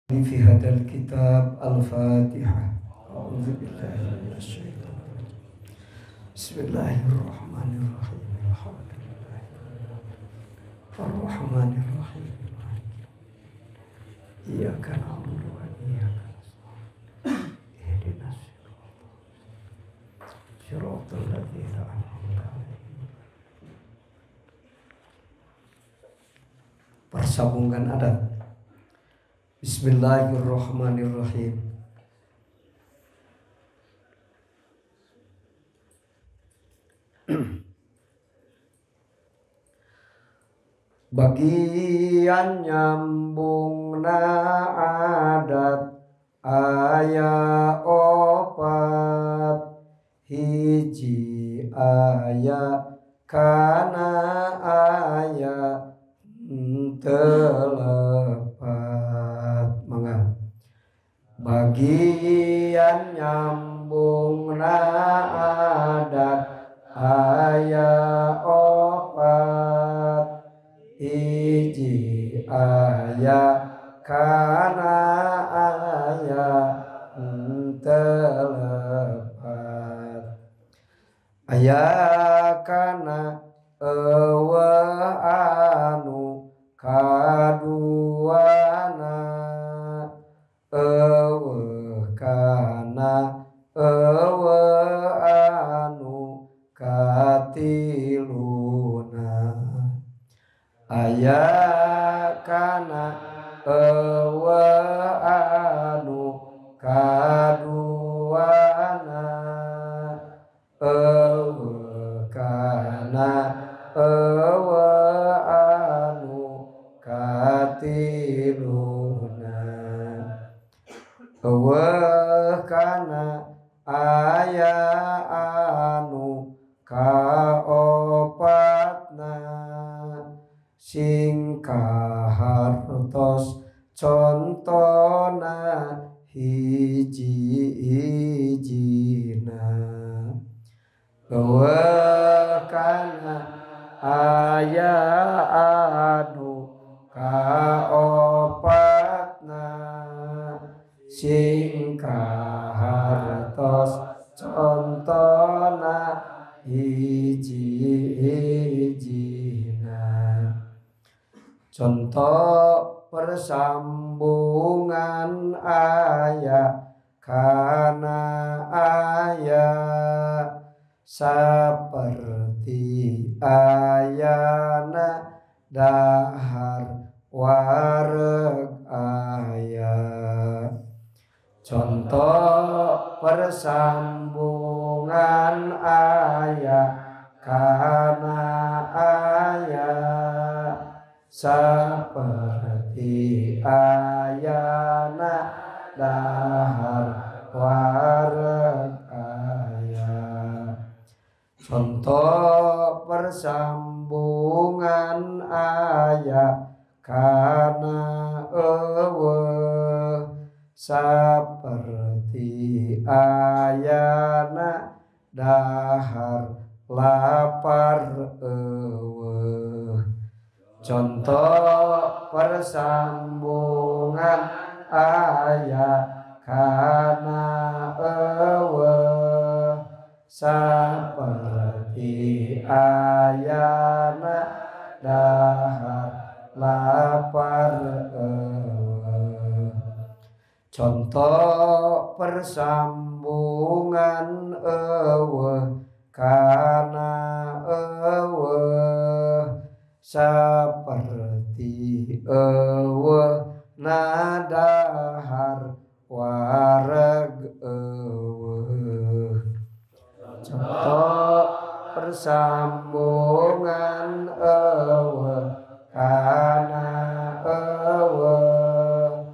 في هذا الكتاب الفاتحة. أعوذ بالله من الشيطان الرجيم. بسم الله الرحمن الرحيم. الحمد لله الرحمن الرحيم. إياك نعبد وإياك نستعين. اهدنا الصراط الذين أنعمت عليهم. Persambungan adat. Bismillahirrahmanirrahim. Bagian nyambungna adat aya opat hiji aya kana aya telepat mangga bagian nyambungna adat aya opat hiji aya kana aya telepat aya kana eueuh anu kaduana eueuh kana eueuh anu katiluna aya kana eueuh anu kaduana eueuh kana eueuh anu katiluna eueuh kana aya anu kaopatna sing kahartos contona hiji-hijina eueuh kana aya anu kaopatna sing kahartos contona hiji-hijina contoh persambungan aya kana aya saperti ayana dahar wareg aya contoh persambungan aya kana aya saperti ayana dahar wareg aya contoh persambungan aya kana eueuh saperti ayana dahar lapar eueuh contoh persambungan aya kana eueuh saperti ayana dahar lapar eueuh contoh persambungan eueuh kana eueuh saperti eueuh nadahar wareg eueuh contoh persambungan eueuh kana eueuh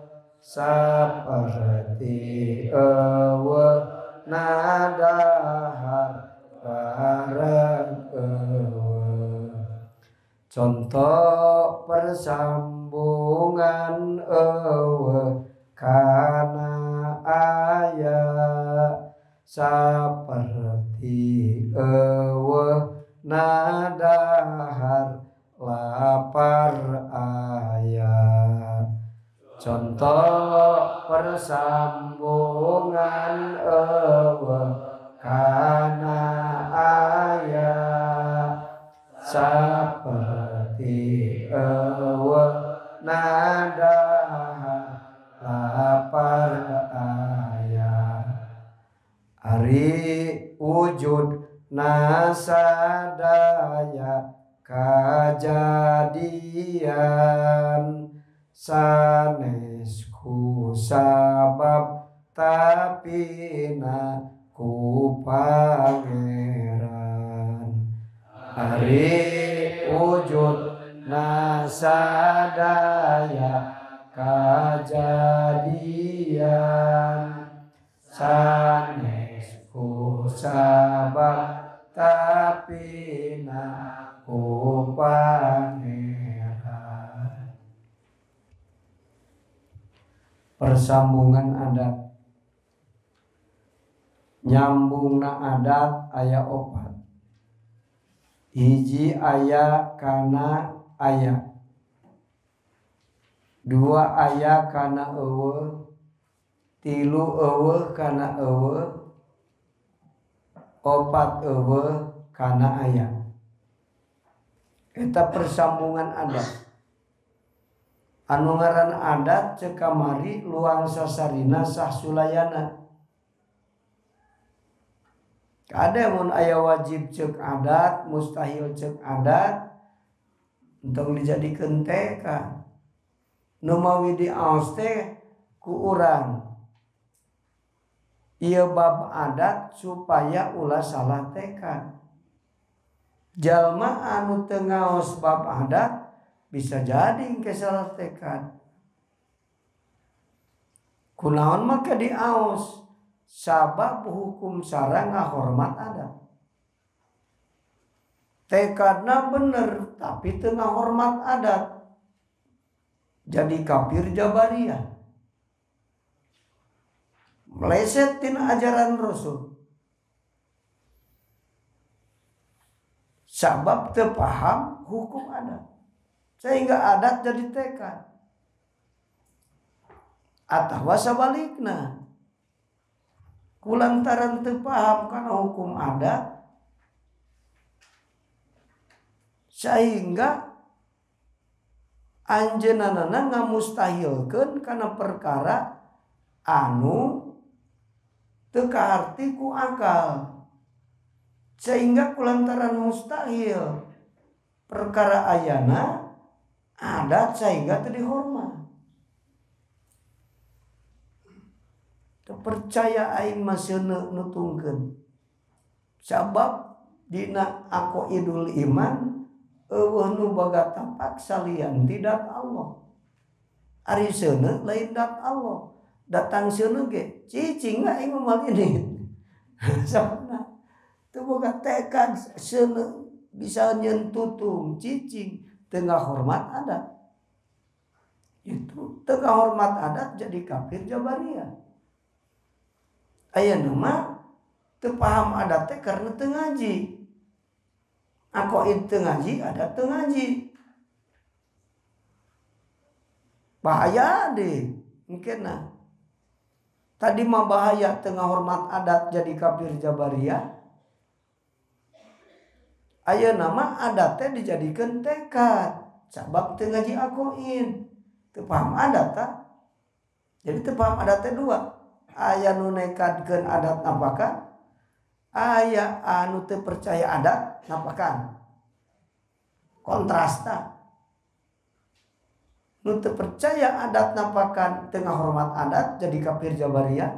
saperti eueuh nadahar wareg eueuh contoh persambungan eueuh kana aya saperti eueuh nadahar lapar aya contoh persambungan kana aya seperti nada lapar aya ari wujud nasadaya kajadian sanes ku sabab tapi na ku pangeran ari wujud nasadaya kajadian sanes ku sabab tapi na ku pangeran. Persambungan adat nyambungna adat aya opat. Hiji aya kana aya, dua aya kana eueuh, tilu eueuh kana eueuh, opat eueuh kana aya. Eta persambungan adat. Anu ngaran adat ceuk kamari luang sasarina sah sulayana. Kada mun aya wajib ceuk adat, mustahil ceuk adat, untuk dijadikeun tekad. Nu mawi diaos teh ku urang. Ieu bab adat supaya ulah salah tekad. Jalma anu teu ngaos bab adat bisa jadi engke salah tekad. Kunaon maka diaos? Sabab hukum sareng ngahormat adat. Tekadna bener tapi teu ngahormat adat. Jadi kafir Jabariyah. Meleset tina ajaran Rasul. Sabab teu paham hukum adat. Sehingga adat jadi tekad. Atawa sabalikna. Kulantaran teu paham kana hukum adat sehingga anjeunna ngamustahilkeun kana perkara anu teu kaharti ku akal. Sehingga kulantaran mustahil perkara ayana adat sehingga teu dihormat. Percaya aing masih nutungkeun. Sabab dina aqaidul iman eueuh nu boga tapak salian tidak Allah. Ari seuneu lain dat Allah. Datang seuneu ge cicing aing moal ini. Sabna teu boga tekad seuneu bisa nyentutung cicing teu ngahormat adat. Itu teu ngahormat adat jadi kafir Jabariyah. Ayeuna mah teu paham adat teh karena teu ngaji. Aqaid teu ngaji, adat teu ngaji. Bahaya deh engkena. Tadi mah bahaya teu ngahormat adat jadi kafir Jabariyah. Ayeuna mah adat teh dijadikeun tekad sabab teu ngaji aqaid. Teu paham adat tah. Jadi teu paham adat teh dua. Aya nu nekadkeun adat napakan, aya anu teu percaya adat napakan. Kontrasta. Nu teu percaya adat napakan teu ngahormat adat jadi kafir Jabariyah.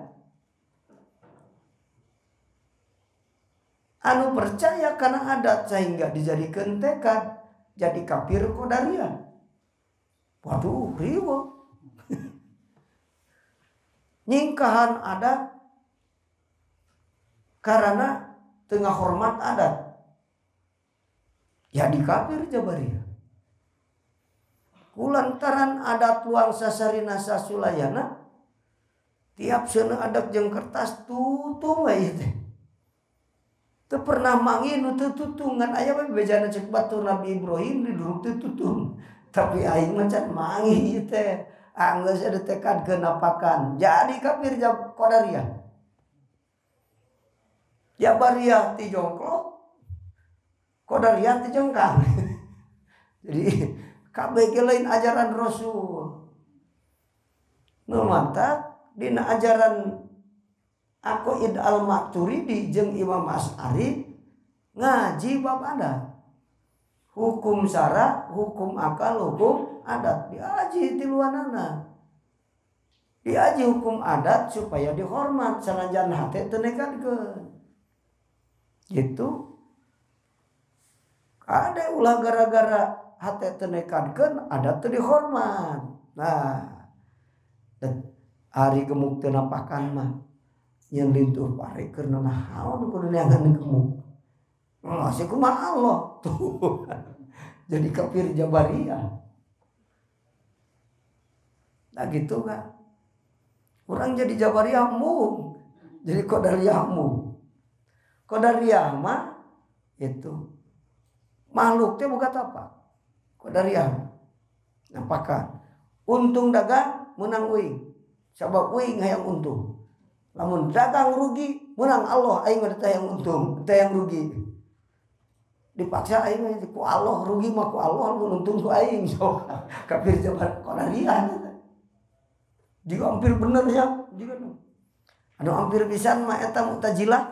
Anu percaya kana adat sehingga dijadikeun tekad jadi kafir Qadariyah. Waduh, riweuh. Nyingkahan adat karena tengah hormat adat jadi kafir Jabariyah. Kulantaran adat luang sasarina sasulayana tiap seuneu adat jeung kertas tutung we teh. Teu pernah mangi nu teu tutungan aya we bejana cek batur Nabi Ibrahim diduruk teu tutung. Tapi aing mah can mangi ieu teh. Anggeus ada tekad kenapakan jadi kafir Qadariyah. Jabariyah ti jongklok, Qadariyah ti jengkang. Jadi kabeh lain ajaran Rasul. Nu mantap dina ajaran Aqaid al-Maturidi jeung Imam Asy'ari ngaji bab adat. Hukum syara, hukum akal, hukum adat diaji ti luanana. Diaji hukum adat supaya dihormat sanajan hate teu nekadkeun. Gitu. Ada ulah gara-gara hate teu nekadkeun adat teu dihormat. Nah, ari gemuk teu napakan mah nyen lintuh pare keur nahaon kudu neangan gemuk. Masih kumaha Allah tuh. Jadi kafir Jabariyah. Nah gitu kan. Orang jadi Jabariyah mu. Jadi Qadariyah mu. Qadariyah mah itu makhluk teh boga apa? Qadariyah. Nampakan. Untung dagang menang uing. Sabab uing hayang untung. Lamun dagang rugi menang Allah aing mah teh yang untung, teh yang rugi. Dipaksa aing ku Allah rugi mah ku Allah mun untung ku aing so kafir Jabar Qadariyah. Jika hampir bener ya jika anu hampir pisan mah eta Mu'tazilah.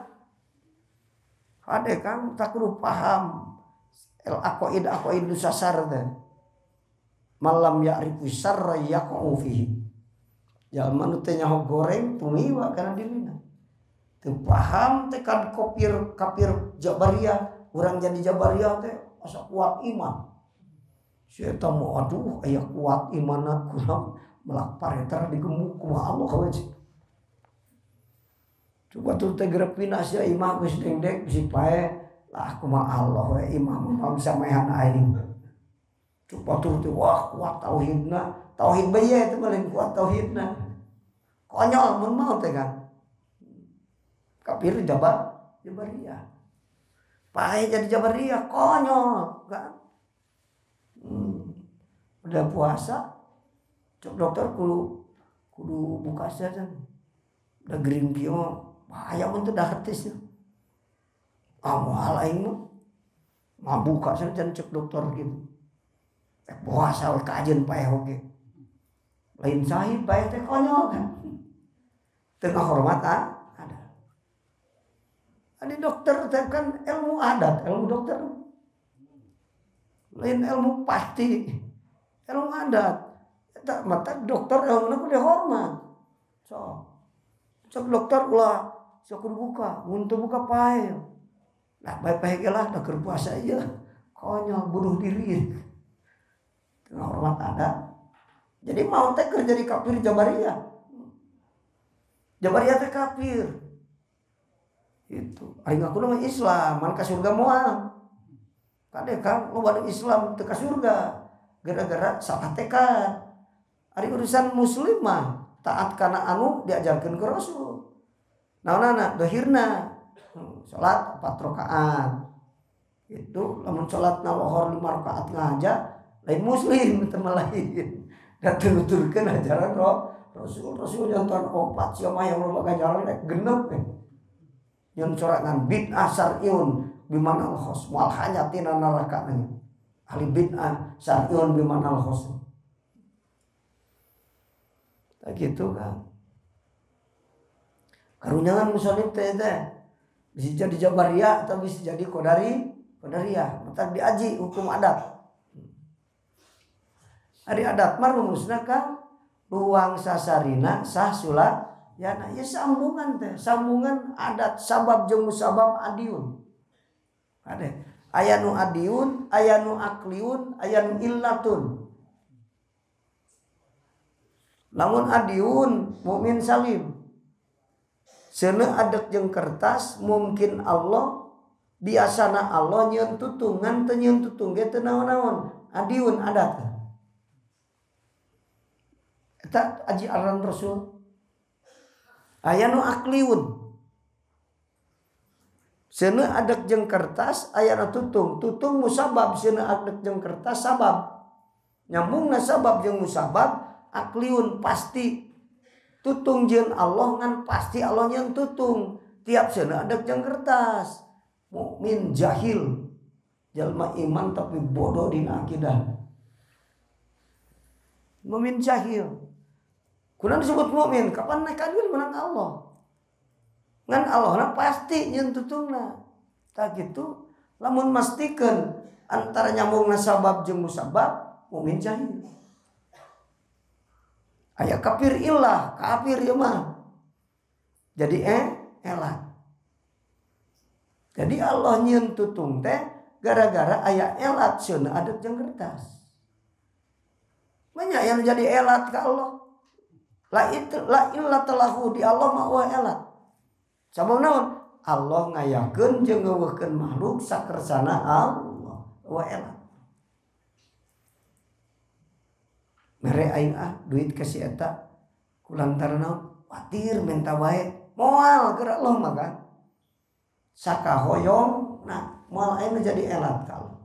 Ade kan tak kudu paham aqaid sasar teh. Malam ya'rifu syarra yaqa'u fihi. Jalma nu teh nyaho goreng tumiwa kana dirina. Teu paham teh kan kafir Jabariyah. Orang jadi Jabariyah teh asa kuat iman. Saya mau aduh aya kuat imanna kurang melak paretar digemuk kumaha Allah wajib. Coba tuh teh grepina sia imah geus dengdek bisi pae lah kumaha Allah we imah mah bisa maehan aing. Coba tuh teh wah kuat tauhidna, tauhid bae teh paling kuat tauhidna. Konyol mun mau teh kan. Kafir Jabariyah. Pahe jadi Jabariyah konyol kan. Udah puasa cok dokter kudu buka saja. Udah green kieu bahaya mun teu dahartisnya. Amal aing mah buka saja cek dokter gitu. Puasa we kajen pae oge. Lain sahih pae teh konyol kan. Teu ngahormat Ada dokter kan ilmu adat, ilmu dokter. Lain ilmu pasti, ilmu adat. Tak mata dokter ilmu kudu dihormat. Sok dokter ulah sok buka, mun teu buka pae. Nah, bae-bae ge lah da keur puasa ieu. Konyol bunuh diri. Teu hormat adat. Jadi mau teh keur jadi kafir Jabariyah. Jabariyah teh kafir. Itu ari ngaku nama Islam man ka surga moal kade kan loba Islam teu ka surga gara-gara salah tekad ari urusan muslim mah taat kana anu diajarkeun ku Rasul naonana dohirna salat 4 rakaat itu lamun salatna lohor 5 rakaat ngaja lain muslim teu lain da teu nuturkeun ajaran Rasul jantan 4 sia mah yang loba ganjaran genep yang corangan bid'ah syar'iun bimana al-khos wal hayatina narakana ahli bid'ah syar'iun bimana al-khos tak gitu kan karunyangan muslim teh bisa jadi Jabariyah atau bisa jadi Qadariyah mata diaji hukum adat hari adat mah rumusna kan luang sasarina sah sulat ya nah ya sambungan teh sambungan adat sabab jeung musabab adiun ada aya nu adiun aya nu akliun aya nu illatun lamun adiun mukmin salim seuneu adek jeung kertas mungkin Allah biasana Allah nyieun tutung ngan teu nyieun tutung ge teu naon-naon adiun adat eta aji aran Rasul aya nu akliun seuneu adek jeung kertas aya nu tutung musabab seuneu adek jeung kertas sabab nyambungna sabab jeung musabab akliun pasti tutung jeung Allah ngan pasti Allah yang tutung tiap cenah adek jeung kertas. Mukmin jahil jalma iman tapi bodoh dina akidah. Mukmin jahil kunaon disebut mukmin kapan nekadkeun menang Allah ngan Allahna pasti nyeun tutungna. Tak gitu lamun mastikeun antara nyambungna sabab jeung musabab mukmin jahil. Aya kafir ilah, kafir ieu mah. Jadi elat. Jadi Allah nyieun tutung teh gara-gara aya elat sieuna adep jeung kertas. Banyak yang jadi elat ka Allah. La illat lahu di Allah mah wa elat. Sabab naon? Allah ngayakeun jeung ngeuweuhkeun makhluk sakersana Allah wa elat. Mere aing duit ka si eta kulantaran naon? Watir minta wae moal keur Allah mah kan. Sakahoyong nah moal aing jadi elat ka Allah.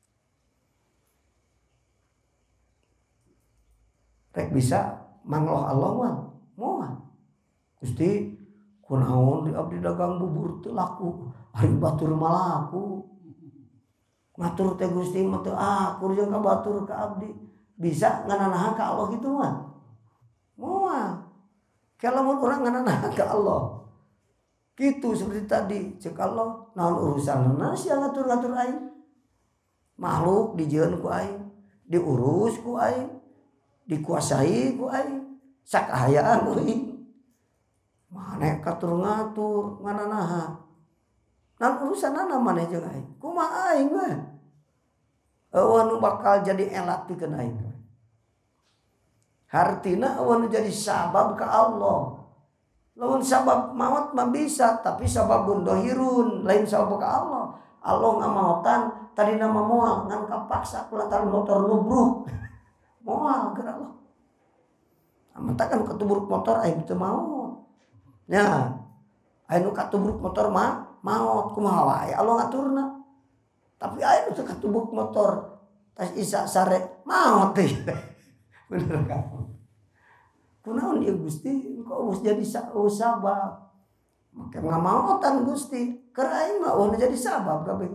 Rek bisa mangloh Allah mah moal. Gusti kunaon di abdi dagang bubur teu laku, ari batur mah laku. Ngatur teh Gusti mah teu akur jeung ka batur ka abdi. Bisa ngananaha ka Allah gitu mah. Moal. Kalau mun urang ngananaha ka Allah. Gitu seperti tadi, cek Allah naon urusanna sia ngatur-ngatur aing. Makhluk dijieun ku aing, diurus ku aing, dikuasai ku aing, sakahayaan ku aing. Mane katur ngatur ngananaha. Naon urusanna maneh jeung aing? Kumaha aing we? Eueuh nu bakal jadi elat pikeun aing. Hartina eueuh nu jadi sabab ka Allah. Lamun sabab maut mah bisa, tapi sababun dohirun lain sabab ka Allah. Allah ngamaotan tadi nama moal ngan kapaksa kulantaran motor nubruk. Moal keur Allah. Amantakan katubruk motor aing teu maot. Nya, aya nu katubruk motor mah maot kumaha wae Allah ngaturna. Tapi aya nu teu katubruk motor tas isa sare maot teh. Bener kan? Kunaon ieu Gusti? Engko geus jadi sabab. Make ngamaotan Gusti. Keur aing mah eueuh jadi sabab kabeh.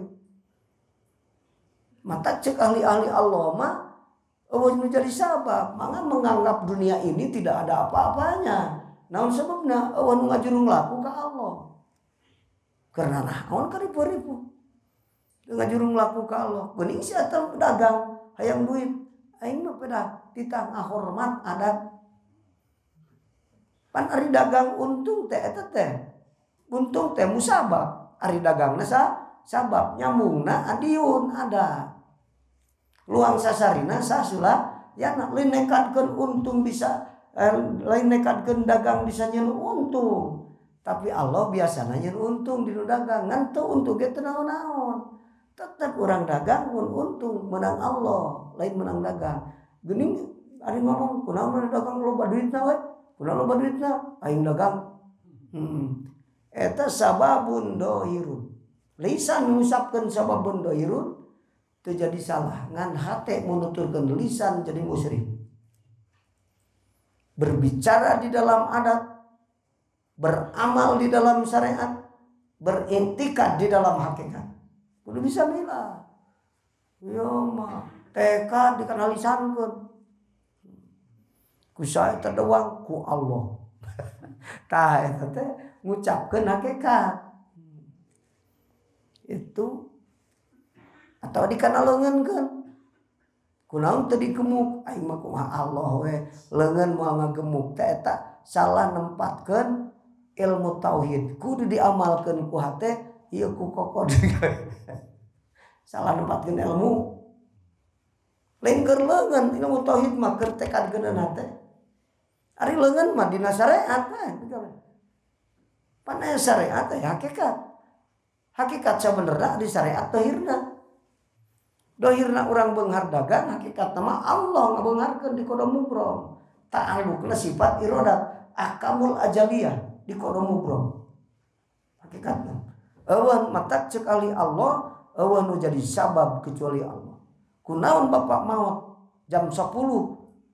Mata cek ahli-ahli Allah mah eueuh jadi sabab. Mangga menganggap dunia ini tidak ada apa-apanya. Naon sababna? Eueuh nu ngajurung laku ka Allah. Karena naon karipu-ripu. Ngajurung laku ka Allah. Geuning sia teh pedagang hayang duit. Aing mah pedah titah ngahormat adat. Pan ari dagang untung teh eta teh. Untung teh musabab. Ari dagangna sabab nyambungna adiun ada. Luang sasarina sasula yana lain nekadkeun untung bisa lain nekadkeun dagang bisa nyeun untung. Tapi Allah biasana nyeun untung di dagang ngan teu untung ge teu naon-naon. Tetep urang dagang mun untung menang Allah lain menang dagang. Geuning ari ngomong kunaon dagang loba duitna we? Kunaon loba duitna? Aing dagang. Eta sababun dohirun. Lisan ngusapkeun sababun dohirun teu jadi salah. Ngan hate menuturkeun lisan jadi musyrik. Berbicara di dalam adat, beramal di dalam syariat, berintikad di dalam hakikat. Kudu bisa milah. Yo mah tekad dikanalisankeun. Ku sae teh doang ku Allah. Tah eta teh ngucapkeun hakikat. Itu atau dikanaleungeunkeun. Kunaon teu digemuk aing mah kumaha Allah we leungeun moal ngagemuk teh eta salah nempatkeun ilmu tauhid. Kudu diamalkeun ku hate ieu ku kokod. Salah nempatkeun ilmu. Lain keur leungeun ilmu tauhid mah keur tekadkeun hate. Ari leungeun mah dina syariat mah. Pan aya syariat aya hakikat. Hakikat sabenerna di syariat dohirna. Dohirna urang beunghar dagang hakikatna mah Allah ngabeungharkeun di qada mubrom. Ta'alluqna sifat iradat ahkamul ajaliyah di qada mubrom. Hakikatna. Eueuh matak ceuk ahli Allah, eueuh nu jadi sabab kecuali Allah. Kunaon bapak maot jam 10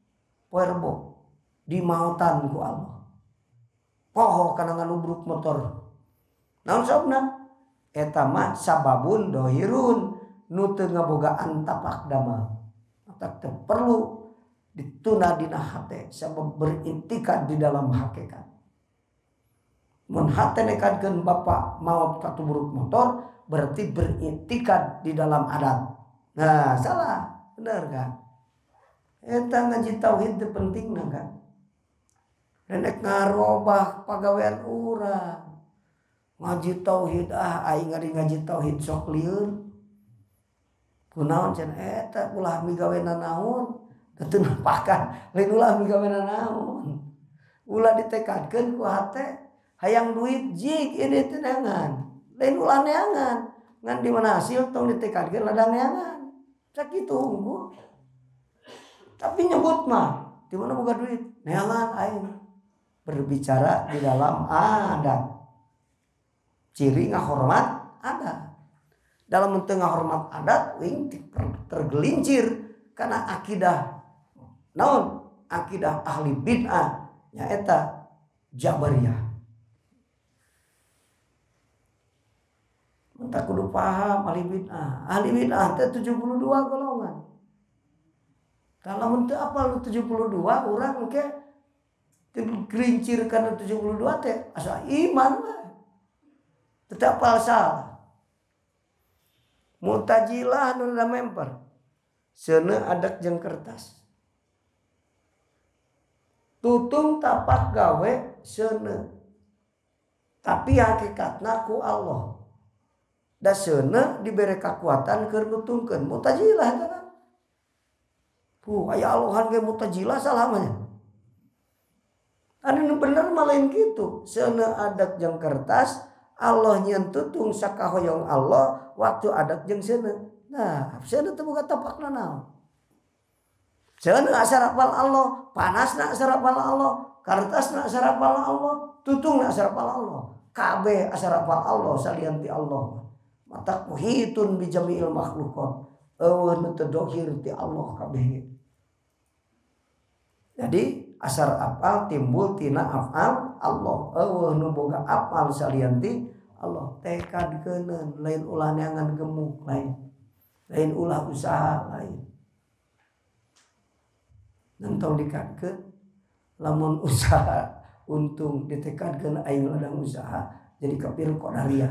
poe rebo di mautan ku Allah. Poho kana nganubruk motor. Naon sababna? Eta mah sababun dohirun nu teu ngabogaan tapak damal. Maka teu perlu dituna dina hate sabab berintikad di dalam hakikat. Mun hate nekadkeun bapak maot katuburuk motor berarti berintikad di dalam adat. Nah, salah, bener kan? Eta ngaji tauhid teu pentingna kan. Nenek ngarobah pagawean urang. Ngaji tauhid aing ngari ngaji tauhid sok lieur. Kunaon cenah eta ulah migawena naon? Teu nampakan, lain ulah migawena naon. Ulah ditekadkeun ku hate hayang duit jig ieu teh neangan. Lain ulah neangan. Ngan di mana hasil tong ditekadkeun ladang neangan. Sakitu unggul. Tapi nyebut mah di mana boga duit? Neangan aing. Berbicara di dalam adat. Ciri ngahormat adat. Dalam bentuk ngahormat adat wing tergelincir karena akidah naon? Akidah ahli bid'ah nyaeta Jabariyah. Entah kudu paham ahli bid'ah. Ahli bid'ah teh 72 golongan. Kalau untuk apa lu 72 orang ke gerincir karena 72 teh asal iman lah. Tetap salah. Mu'tazilah nu memper. Seuneu adat jeung kertas. Tutung tapak gawe seuneu. Tapi hakikatna ku Allah. Da seuneu dibere kakuatan keur nutungkeun. Mu'tazilah eta kan. Aya Allahan ge Mu'tazilah salamanya. Anu bener mah lain kitu. Seuneu adat jeung kertas Allah nyeun tutung sakahoyong Allah waktu adat jeung seuneu. Nah, seuneu teu boga tapakna naon. Seuneu asar apal Allah, panasna asar apal Allah, kertasna asar apal Allah, tutungna asar apal Allah. Kabeh asar apal Allah salian ti Allah. Mata muhitun bi jami'il makhluqat. Eueuh nu teu dohir ti Allah kabeh. Jadi asar apal timbul tina afal Allah. Eueuh nu boga apal salian ti Allah. Tekadkeun lain ulah neangan gemuk lain. Lain ulah usaha lain. Nentong dikatkeun lamun usaha untung ditekadkeun aing ladang usaha jadi kafir qadariyah.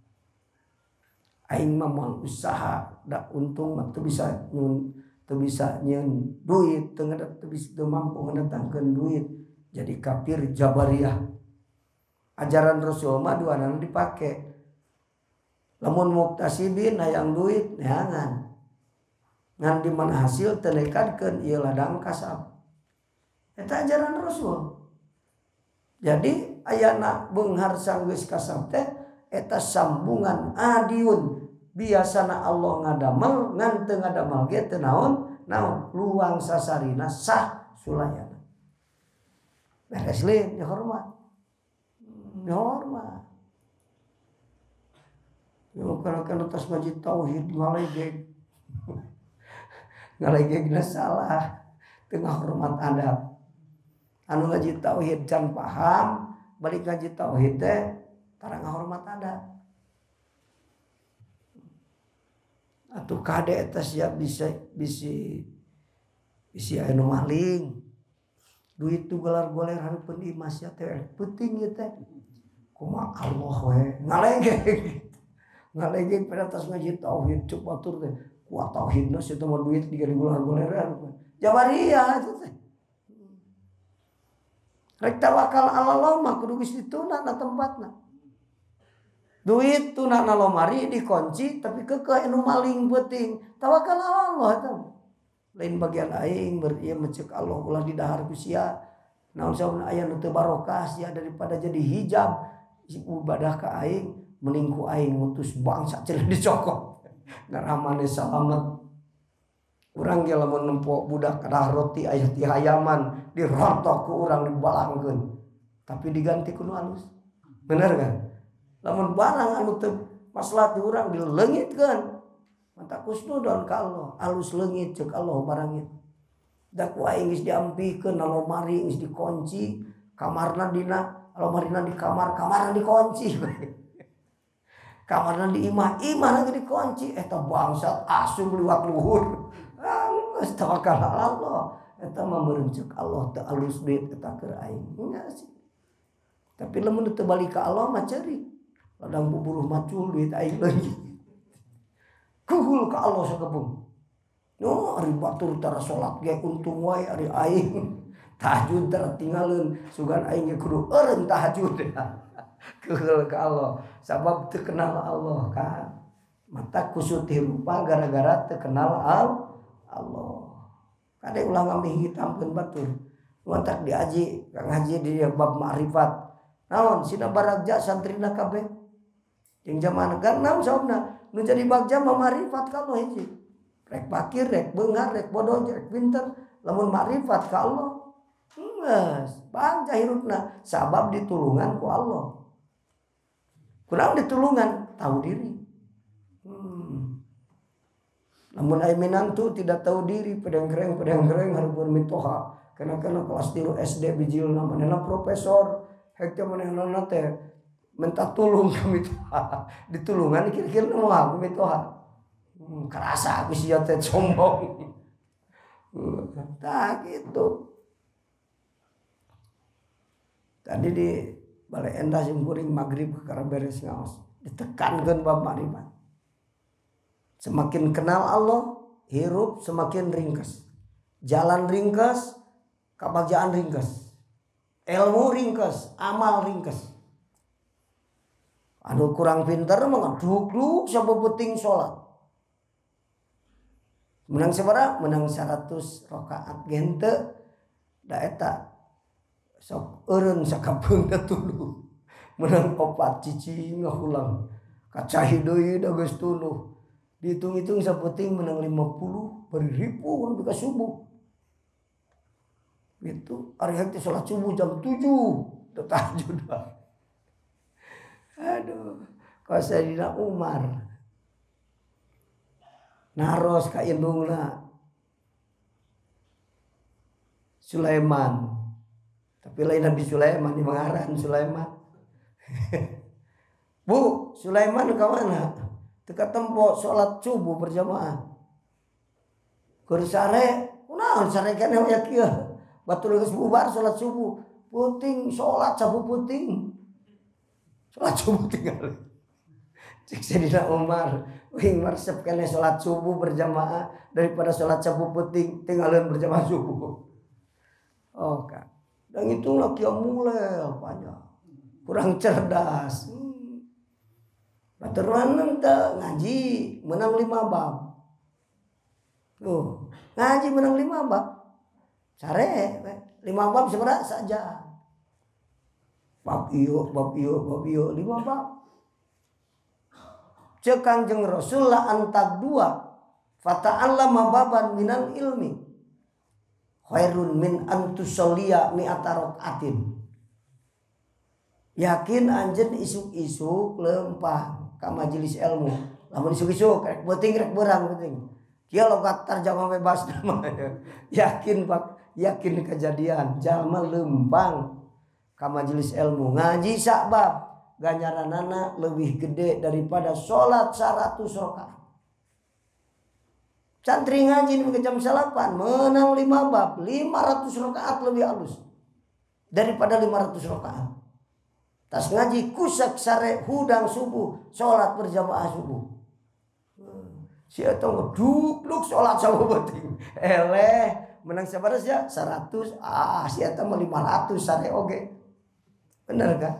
Aing mah moal usaha da untung mah teu bisa nyeun duit, teu mampu ngedatangkeun duit, jadi kafir Jabariyah. Ajaran Rasul mah duanana dipake. Lamun muktasibin hayang duit neangan. Ngan di mana hasil teu nekadkeun ieu ladang kasab. Eta ajaran Rasul. Jadi ayana beunghar sanggeus kasab teh eta sambungan adiun. Biasana Allah ngadamel ngan teu ngadamel ge teu naon luang sasarina sah sulayana. Beres leuh hormat. Hormat. Yo kana tos ngaji tauhid ngalegeg. Ngalegegna salah. Teu ngahormat adat. Anu ngaji tauhid can paham, balik ngaji tauhid teh tara ngahormat adat. Atuh kade eta sia bisi anu maling. Duit tu golar-goler hareupeun imas ya teh penting ieu teh. Kumaha Allah we ngalegeg pada atas ngaji tauhid cuk batur teh. Kuat tauhidna sia teh mah duit digali golar-goleran. Jabariyah eta teh. Rek tawakal ala Allah mah kudu geus dituna na tempatna. Duit tunana lomari dikunci tapi kekeh anu maling penting. Tawakal Allah eta. Lain bagian aing ieu mencek Allah ulah didahar ku sia. Naon sauna aya nu teu barokah sia daripada jadi hijab ibadah ka aing mending ku aing ngutus bangsa cenah dicokot. Ngaramane salamet. Urang ge lamun nempo budak kadah roti aya ti hayaman dirontok ku urang dibalangkeun. Tapi diganti ku nu alus. Bener kan? Lamun barang anu teu maslahat di urang dileungitkeun. Manta kusnudon ka Allah, alus leungit ceuk Allah barang itu. Da ku aing geus diampikeun alomari geus dikunci, kamarna dina alomarina di kamar, kamarna dikunci. Kamarna di imah lagi dikunci. Eta bangsat asup liwat luhur. Geus tawakal Allah. Eta mah meureun ceuk Allah teu alus duit eta keur aing. Enggak sih. Tapi lamun teu balik ka Allah mah ceurik. Ladang buburuh macul duit aing leuwih. Kuhul ka Allah sakepung. No ari batur tara salat ge untung wae ari aing. Tahajud tertinggalin sugan aing ge kudu eureun tahajud. Kuhul ka Allah sabab teu kenal Allah kan. Mata kusut rupa gara-gara teu kenal Allah. Kade ulah ngamih hitamkeun batur. Mantak diaji kang ngaji di bab ma'rifat. Naon sina baragja santrina kabeh. Jeung zaman kan naon saobna nu jadi bagja mah ma'rifat ka Allah hiji. Rek fakir, rek beunghar, rek bodoh, rek pinter, lamun ma'rifat ka Allah. Geus, bagja hirupna sabab ditulungan ku Allah. Kurang ditulungan tahu diri. Lamun aya minantu tidak tahu diri, pedeng-gereng hareupeun mitoha. Kana-kana kelas 3 SD bijilna manehna profesor, hekte manehna teh minta tulung ka mitoha. Ditulungan kira-kira moal ku mitoha. Kerasa aku sih teh sombong. Tah gitu. Tadi di Balai Endah simkuring magrib karena beres ngaos. Ditekankeun bab ma'rifat. Semakin kenal Allah, hirup semakin ringkas. Jalan ringkas, kebahagiaan ringkas. Ilmu ringkas, amal ringkas. Anu kurang pinter mah duk-duk sabebuting salat. Menang sabaraha? Menang 100 rakaat gen teu da eta sok eureun sakapeungna tuluy. Menang 4 cicing ngahulang. Kacahi deui da geus tuluy. Dihitung-hitung saputing menang 50 bari ribu nepi ka subuh. Itu ari henteu salat subuh jam 7 teu tahajud. Aduh, ka Sayyidina Umar. Naros ka indungna Sulaiman. Tapi lain Nabi Sulaiman di mangaran Sulaiman. Bu, Sulaiman ka mana? Teu katempo salat subuh berjamaah. Keur sare, kunaon sare keneh aya kieu. Batur geus bubar salat subuh, puting salat sabu puting. Salat subuh tinggal. Cek Sayyidina Umar, wing marsep keneh salat subuh berjamaah daripada salat sabu puting tinggalin berjamaah subuh. Oh Kak, dan itu lagi mulai banyak kurang cerdas. Batur maneng teh ngaji menang 5 bab. Tuh, ngaji menang 5 bab. Sare 5 bab sebenarnya saja. Bab iyo 5 bab. Cek Kangjeng Rasul la antak 2 fata'allama baban minal ilmi khairun min antusollia mi'ata raqatin. Yakin anjeun isuk-isuk lempang ka majelis ilmu. Lamun isuk-isuk rek beuting rek beurang beuting. Kieu logat tarjama bebas namanya. Yakin Pak, yakin kejadian jalma lempang ka majelis ilmu ngaji sak bab. Ganjaranana lebih gede daripada sholat 100 rakaat. Santri ngaji di jam 8 menang 5 bab 500 rakaat lebih halus daripada 500 rakaat. Tas ngaji kusak sare hudang subuh sholat berjamaah subuh. Si eta ngeduk-duk sholat sabu penting. Menang sabaraha sia 100 si eta mah 500 sare oge. Bener kan?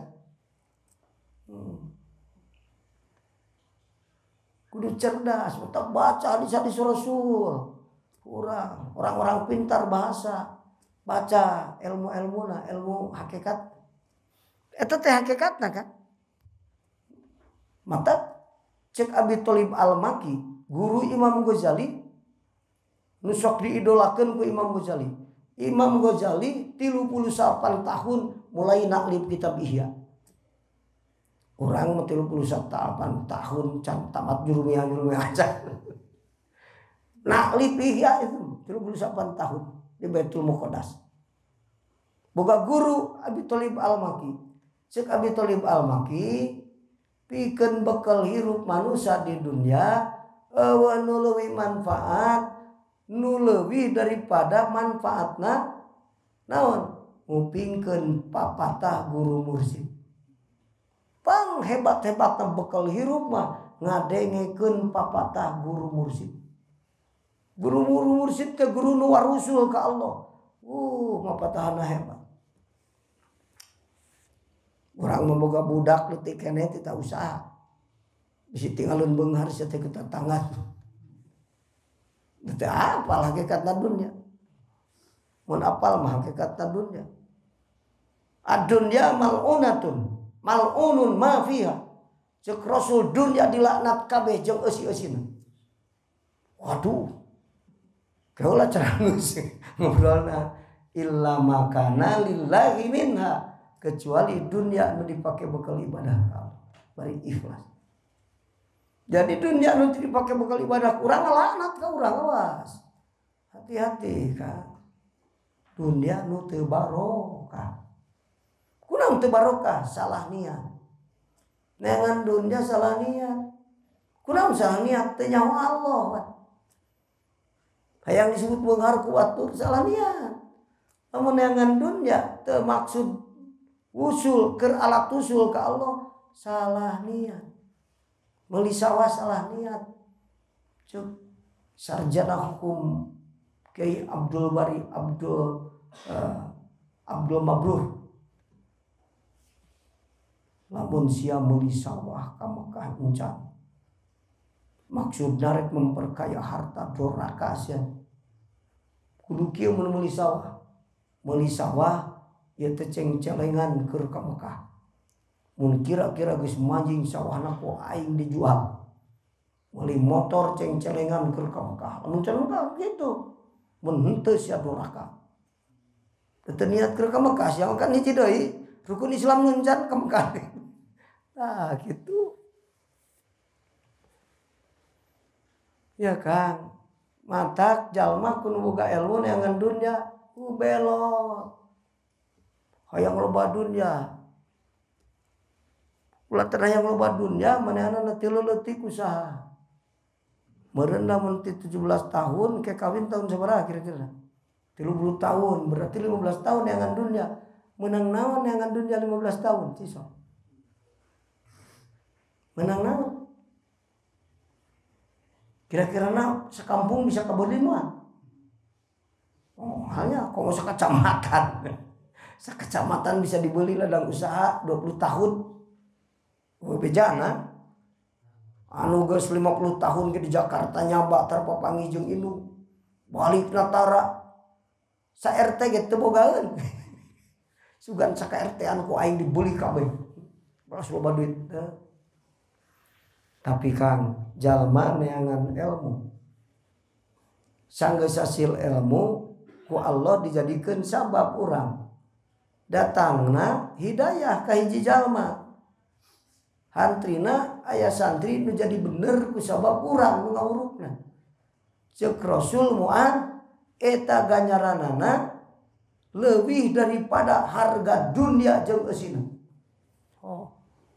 Kudu cerdas, tetap baca hadis-hadis Rasul. Kurang orang-orang pintar bahasa, baca ilmu-ilmuna, ilmu hakikat. Eta teh hakikatna kan. Mata cek Abi Thalib Al-Maki, guru Imam Ghazali, nu sok diidolakeun ku Imam Ghazali. Imam Ghazali 38 tahun mulai naklib kitab Ihya. Orang 38 tahun can tamat jurumiyah aja. Naklib Ihya itu 38 tahun. di Baitul Muqaddas. Boga guru Abi Thalib Al-Maki. Cek Abi Thalib Al-Maki pikeun bekal hirup manusia di dunia eueuh nu leuwih manfaat nu leuwih daripada manfaatna naon ngupingkeun papatah guru mursyid. Pang hebat-hebatna bekal hirup mah ngadengekeun papatah guru mursyid. Guru mursyid ke guru nu warusul ka Allah. Mapatahna hebat. Urang memboga budak leutik keneh teh usaha. Bisi tinggalun beunghar sia teh ketantangan. Teu apal hakikatna dunya. Mun apal mah hakikatna dunya. Ad-dunya mal'unatun, mal'unun ma fiha. Cek Rasul dunya dilaknat kabeh jeung eusi-eusina. Waduh. Kaula cara ngobrolna illa makana lillahi minha. Kecuali dunia nu dipakai bekal ibadah kau bari ikhlas. Jadi dunia nu dipakai bekal ibadah kurang laknat ka urang awas. Hati-hati kan. Dunia nu teu barokah. Kunaon teu barokah? Salah niat. Neangan dunia salah niat. Kunaon salah niat? Teu nyaho Allah kan. Hayang disebut beunghar ku watur salah niat. Lamun neangan dunia teu maksud usul keur alat usul ke Allah salah niat. Meuli sawah salah niat. Cuk sarjana hukum Kiai Abdul Bari Abdul Mabrur. Lamun sia meuli sawah ka Mekah encan. Maksudna rek memperkaya harta doraka sia. Kudu kieu mun meuli sawah. Meuli sawah ieu teh ceng-celengan keur ka Mekah. Mun kira-kira geus manjing sawahna ku aing dijual. Meuli motor ceng-celengan keur ka Mekah. Lamun can Mekah kitu. Mun henteu sia doraka. Teu niat keur ka Mekah sia kan hiji deui rukun Islam nuncan ka Mekah. Nah, gitu. Ya kan. Matak jalma kudu boga ilmu neangan dunya ku belot. Hayang loba dunya. Ulah teu hayang loba dunya manehna teu leutik usaha. Meureun lamun 17 tahun ke kawin tahun sabaraha kira-kira? 30 tahun, berarti 15 tahun neangan dunya. Menang naon neangan dunya 15 tahun sisa. Menang naon? Kira-kira na sekampung bisa kabeli mah. Oh, hanya kok sakacamatan. Sakacamatan bisa dibeli ladang usaha 20 tahun. Bejana anu geus 50 tahun ke di Jakarta nyaba terpapangi jeung indung. Balik natara sa RT ge teu bogaeun. Sugan sa RT-an ku aing dibeli kabeh. Balas loba duit. Tapi Kang, jalma neangan ilmu. Sanggeus hasil ilmu ku Allah dijadikeun sabab urang. Datangna hidayah ka hiji jalma. Hantrina aya santri nu jadi bener ku sabab urang nu ngawurupna. Ceuk Rasul muan eta ganjaranana leuwih daripada harga dunia jeung eusina. Oh.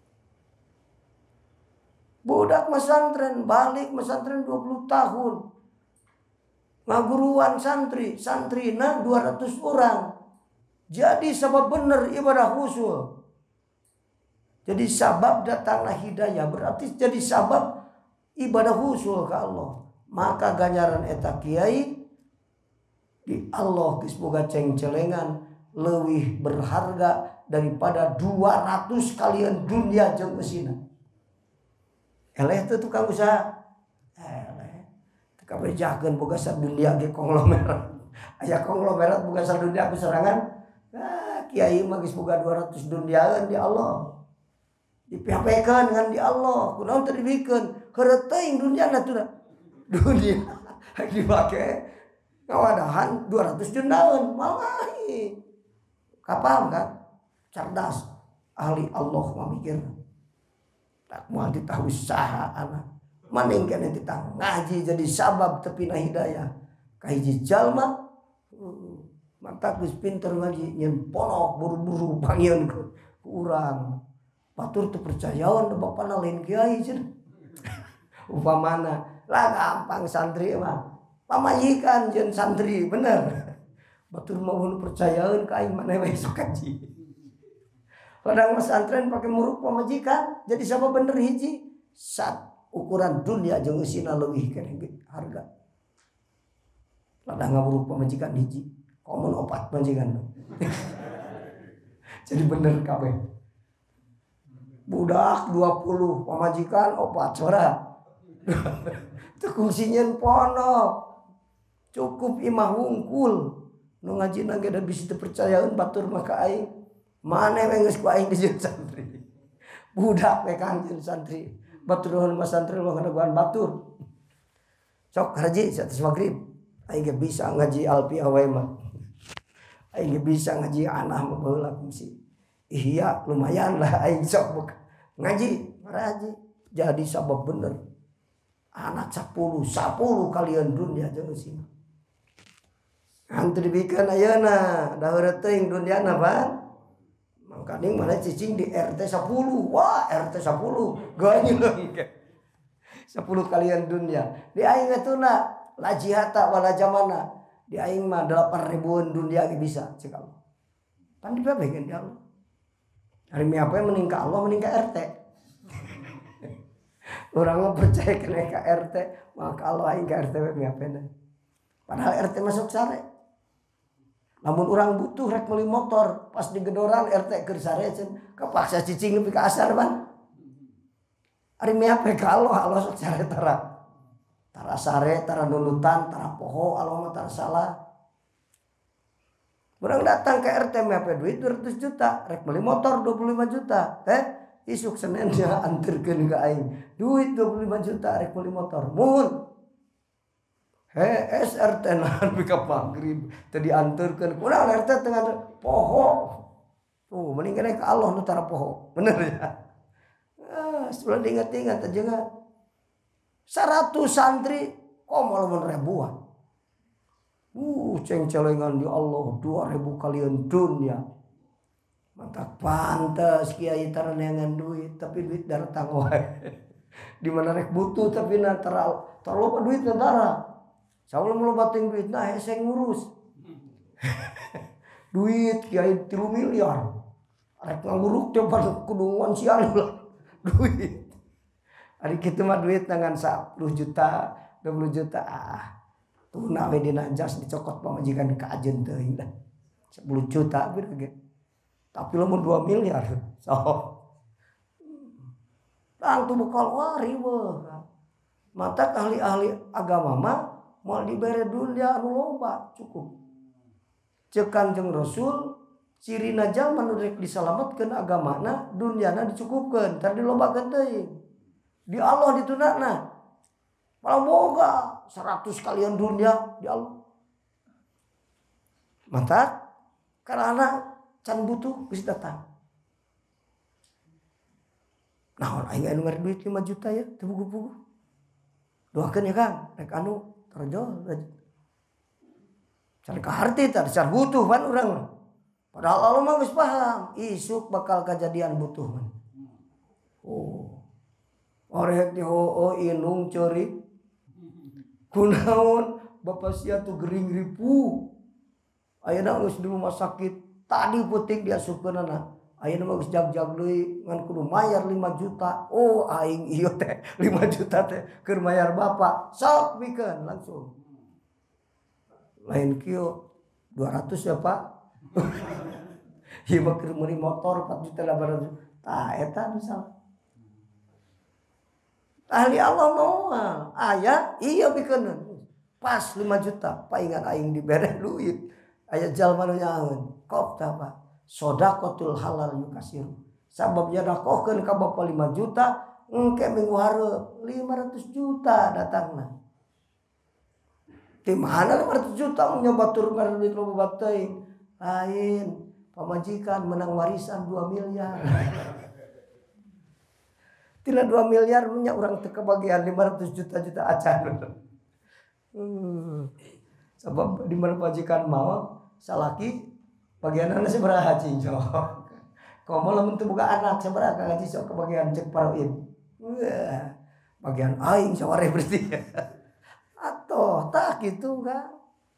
Budak mesantren balik mesantren 20 tahun. Ngaguruan santrina 200 orang. Jadi sabab bener ibadah khusyuk. Jadi sabab datanglah hidayah berarti jadi sabab ibadah khusyuk ke Allah. Maka ganjaran eta kiai di Allah geus boga ceng-celengan leuwih berharga daripada 200 kalian dunia jeung eusina. Eleh teh tukang usaha. Eleh. Teu kabejakeun boga sadunya ge konglomerat. Aya konglomerat boga sadunya ku serangan. Kiai mah geus boga 200 dunyaeun di Allah. Dipiapekeun ngan di Allah. Kunaon teu dibikeun? Heureut teuing dunyana teh. Dunia dipake ngawadahan 200 dunyaeun malahi. Kapal kan? Cerdas. Ahli Allah mamikir. Tak mau ditahu usaha anak. Maning kene ditang ngaji jadi sabab tepina hidayah. Ka hiji jalma Mantap geus pinter ngaji nyen ponok buru-buru pangieun ku urang. Batur teu percayaon da bapana lain kiai cenah. Upamana lah gampang santri mah. Pamajikan jeung santri bener. Batur mah mun percayaeun ka aing maneh we sok kaji. Kadang pesantren pake muruk pamajikan jadi sama bener hiji sat ukuran dunia jeung eusina leuwih keneh harga. Kadang ngaburu pamajikan hiji komun 4 majikan. Jadi bener kabeh. Budak 20 pamajikan 4 sora. Teu kungsinyeun ponok. Cukup imah wungkul. Nu ngajina ge da bisi teu percayaeun batur mah ka aing. Maneh we geus ku aing dijieun santri. Budak we kanjeun santri. Batur nuhun mah santri mah ngadaguan batur. Sok haji sates magrib. Aing ge bisa ngaji alfiah wae mah. Aing ge bisa ngaji anah mah baheula kungsi. Ihya lumayan lah aing sok ngaji, maraji. Jadi sabab bener. Anak 10 kalian dunia jeung eusina. Hanteu dibikeun ayeuna, da heureut teuing dunyana Pan. Mangkading mana cicing di RT 10. Wah, RT 10 ganyeung ge. 10 kalian dunia. Di aing atuna la jihata wala jamana. Di aing mah 8.000-an dunia ge bisa cek Allah. Pan dipabekeun di Allah. Hari miapa meningka Allah meningka RT. Orang mah percaya kena ka RT, maka Allah aing ka RT we miapena. Padahal RT masuk sare. Namun orang butuh rek meuli motor, pas digedoran RT keur sare cenah, kapaksa cicing nepi ka asar Pan. Ari miape ka Allah sok sare tara. Tara sare, tara nunutan, tara poho, Allah mah tara salah. Urang datang ke RT miape duit 200 juta, rek meuli motor 25 juta. Isuk Seninnya anterkeun ka aing. Duit 25 juta rek meuli motor. Mun. SRT nahan pika magrib teu dianterkeun. Urang RT tengah poho. Tuh mending keneh ka Allah nu tara poho. Bener ya. Setelah diingat-ingat aja enggak. 100 santri komo lamun ribuan. Ceng-celengan di Allah 2000 kalian dunia. Mantap pantes kiai tara neangan duit tapi duit datang wae. Di mana rek butuh tapi na terlalu duit tara. Saula meloba teuing duit nah hese ngurus. Duit kiai 3 miliar. Rek nguruk teh pada kudu sial duit. Ari kitu mah duit nangan 10 juta, 20 juta. Tuna we dina jas dicokot pamajikan ka ajeun teuing dah. 10 juta beureum ge. Tapi lamun 2 miliar. So. Tang tu bekal wari weuh. Mata ahli-ahli agama mah moal dibere dunia anu loba cukup. Ceuk Kanjeng Rasul cirina jalma nu rek disalametkeun agamana, dunyana dicukupkeun, tar dilobakeun teuing. Di Allah ditunana. Malah boga 100 kalian dunia di Allah. Mantap. Karena can butuh geus datang. Naon aing anu ngari duit 5 juta ya teu bugu-bugu. Doakeun ya Kang, rek anu tarjol. Can kaharti tar can butuh pan urang. Padahal Allah mah geus paham, isuk bakal kejadian butuh man. Oh. Orek di inung ceurik. Kunaon bapak sia tuh gering ripu. Ayeuna geus di rumah sakit. Tadi puting dia sukeunana. Ayeuna mah geus jag-jag deui ngan kudu mayar 5 juta. Oh aing ieu teh 5 juta teh keur mayar bapak. Sok pikeun langsung. Lain kieu 200 ya Pak. Ieu mah keur meuli motor 4 juta 800. Tah eta misal. Ahli Allah moal. Aya iya pikeun. Pas 5 juta paingan aing dibere duit. Aya jalma nu nyaeun. Kok tah Pak? Shadaqatul halal yukasir. Sabab nyadokohkeun ka Bapak 5 juta, engke minggu hareup 500 juta datangna. Di mana 500 juta nyoba tur ngari duit loba teuing. Lain pamajikan menang warisan 2 miliar. Tina 2 miliar nya urang teu kebagian 500 juta acan. Sebab di mana majikan mau salaki bagian anak sabaraha cincok. Komo lamun teu boga anak sabaraha ngaji sok kebagian cek paroin. Wah, bagian aing saware berarti. Atoh tak gitu kan.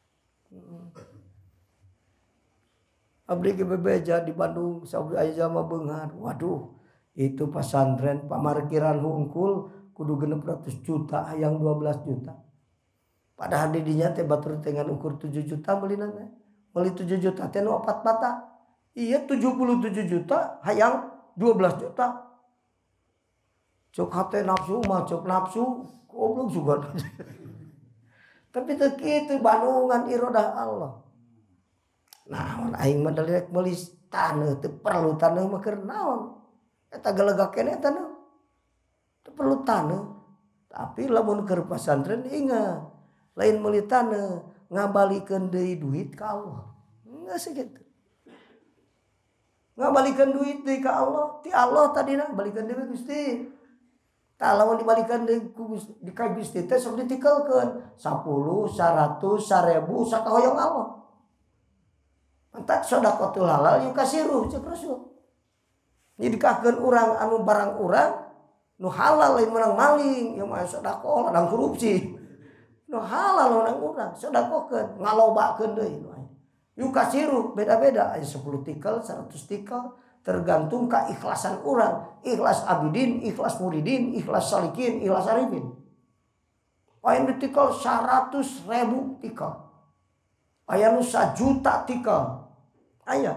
Abdi ge bebeja di Bandung sabdi aya jama beunghar. Waduh, itu pesantren pamarkiran hungkul kudu 600 juta hayang 12 juta. Padahal di dinya teh batur dengan ukur 7 juta meulina teh. Meuli 7 juta teh nu 4 bata. Iya 77 juta hayang 12 juta. Cok hate nafsu mah cok nafsu goblok juga. Tapi teu kitu Bandungan irodah Allah. Nah, aing mah dalek meuli taneuh teu perlu taneuh mah keur naon. Eta gelegak keneh taneuh. Teu perlu taneuh. Tapi lamun keur pesantren ingat, lain meuli taneuh ngabalikeun deui duit ka Allah. Geus sakitu. Ngabalikeun duit deui ka Allah, ti Allah tadina balikeun deui Gusti. Tah lamun dibalikeun deui ku Gusti teh sok ditikelkeun 10, 100, 1000 sakahoyong Allah. Entak sedekatul halal yukasiruh cek Rasul. Nyidikakeun urang anu barang urang nu halal lain menang maling, yang mah sedekah ladang korupsi. Nu halal menang urang sedekahkeun, ngalobakeun deui. Yukasiruh beda-beda aya 10 tikel, 100 tikel tergantung keikhlasan urang. Ikhlas abidin, ikhlas muridin, ikhlas salikin, ikhlas arifin. Aya ditikel 100.000 tikel. Aya nu 1 juta tikel. Aya.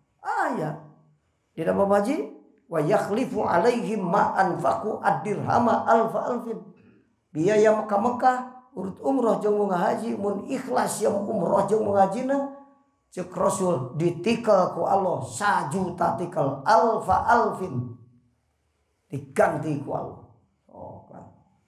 Di nama baji wa yakhlifu alaihim ma anfaqu ad-dirhama alfa alfin. Biaya Mekah urut umroh jeung ngahaji mun ikhlas yang umroh jeung ngajina cek Rasul ditikel ku Allah 1 juta tikel alfa alfin. Diganti ku Allah. Oh kan.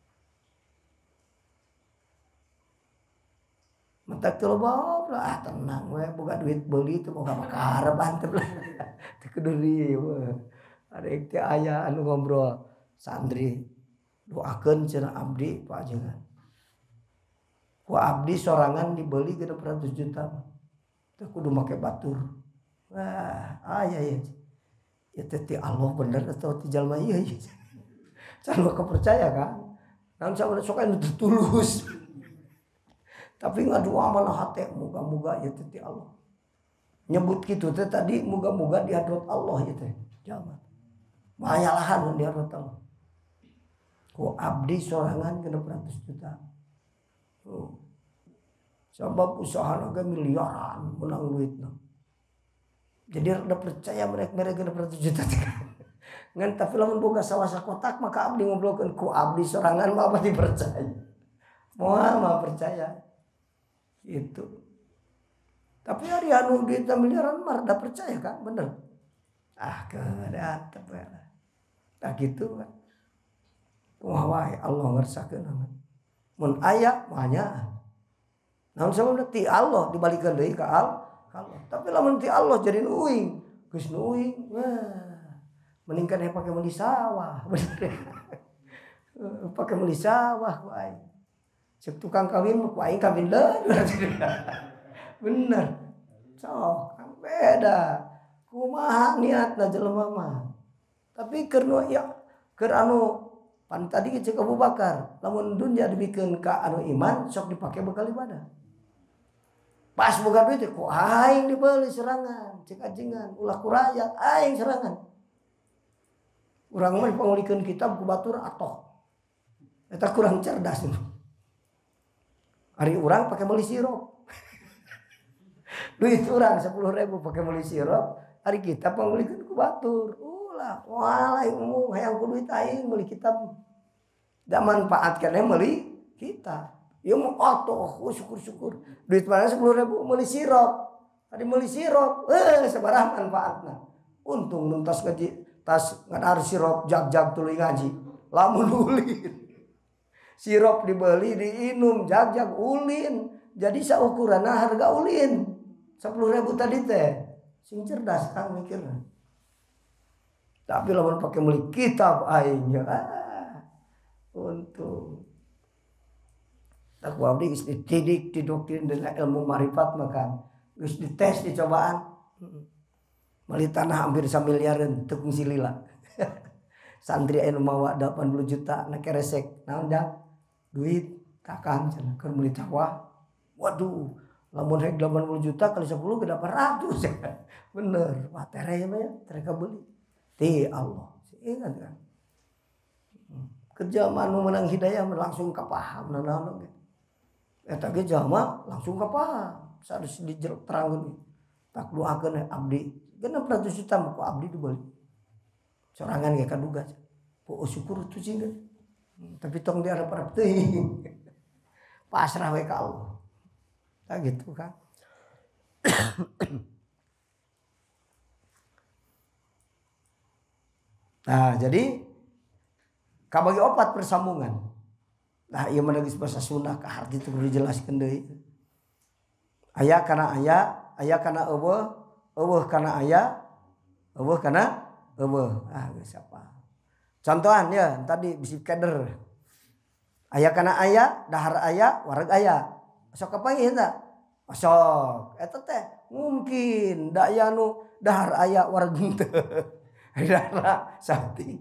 Mentak teu loba tenang we boga duit beuli teu boga makareban teh teu kudu riweuh. Arek teh aya anu ngobrol santri doakeun cenah abdi pajengan. Ku abdi sorangan dibeli 600 juta. Teu kudu make batur. Wah, aya ya. Ya teh ti Allah bener atau ti jalma ieu ya. Can kepercaya kan? Namun sabana sok anu tulus. Tapi ngadua mana hati moga-moga ya teh Allah. Nyebut kitu teh tadi moga-moga di hadrat Allah ya teh. Jangan. Mahayalahan di hadrat Allah. Ku abdi sorangan 600 juta. Sebab usaha naga miliaran menang duitna. Jadi rada percaya mereka 600 juta. Ngan tapi lamun boga sawasa kotak maka abdi ngobrolkeun ku abdi sorangan mah apa dipercaya. Moal mah percaya. Itu. Tapi hari anu duit miliaran mah rada percaya kan bener. Keadaan teh. Tak gitu kan. Kumaha wae Allah ngersakakeun aman. Mun aya mah nya. Namun sababna ti Allah dibalikeun deui ka Allah. Tapi lamun ti Allah jadi uing, geus uing. Wah. Mending kan pake meuli sawah. Bener. Pake meuli sawah ku aing. Cek tukang kawin mah ku aing kawin deui. Bener. Sok beda. Kumaha niatna jelema mah. Tapi keur anu pan tadi cek Abu Bakar, lamun dunya dibikeun ka anu iman sok dipake bekal ibadah. Pas boga duit ku aing dibeli serangan, cek ajengan ulah kuraya aing serangan. Urang mah dipangulikeun kitab ku batur atoh. Eta kurang cerdas. Ari urang pake meuli sirop. Duit urang 10.000 pake meuli sirop, ari kitab pangulikeun ku batur. Ulah walai umum hayang ku duit aing meuli kitab. Da manfaat keneh meuli kitab. Ya mau atoh syukur-syukur. Duit mana 10.000 meuli sirop. Ari meuli sirop, sabaraha manfaatna. Untung nuntas ngaji tas ngadar sirop jag-jag tuluy ngaji. Lamun ulin. Sirop dibeli diinum jag-jag ulin. Jadi saukuranna harga ulin. 10.000 tadi teh. Sing cerdas Kang mikirna. Tapi lamun pake meuli kitab aing untung. Aku abdi geus dididik didoktrin dengan ilmu marifat maka geus dites dicobaan. Mali tanah hampir samiliareun teu kungsi lila. Santri anu mawa 80 juta na keresek naon dah duit kakang cenah keur meuli sawah. Waduh, lamun rek 80 juta kali 10 ke 800 ya. Bener, wah tere ya tere beli. Ti Allah. Ingat kan? Kerja manu menang hidayah langsung kapaham naon ge. Eta ge jalma langsung kapaham. Sanes diterangkeun. Tak doakeun abdi 600 juta mah ku abdi dibeli. Sorangan ge kaduga. Po syukur tuh sih. Tapi tong diarep-arep teuing. Pasrah we ka Allah. Nah gitu kan. Nah jadi kabagi opat persambungan. Nah ieu mah geus basa Sunda ka harti teu dijelaskeun deui. Aya kana aya, aya kana eueuh, eueuh kana aya, eueuh kana eueuh. Ah geus apa. Contohan ya tadi bisi keder. Aya kana aya, dahar aya, wareg aya. Sok kapanggih eta? Sok. Eta teh mungkin da aya nu dahar aya wareg henteu. Dahar saeutik.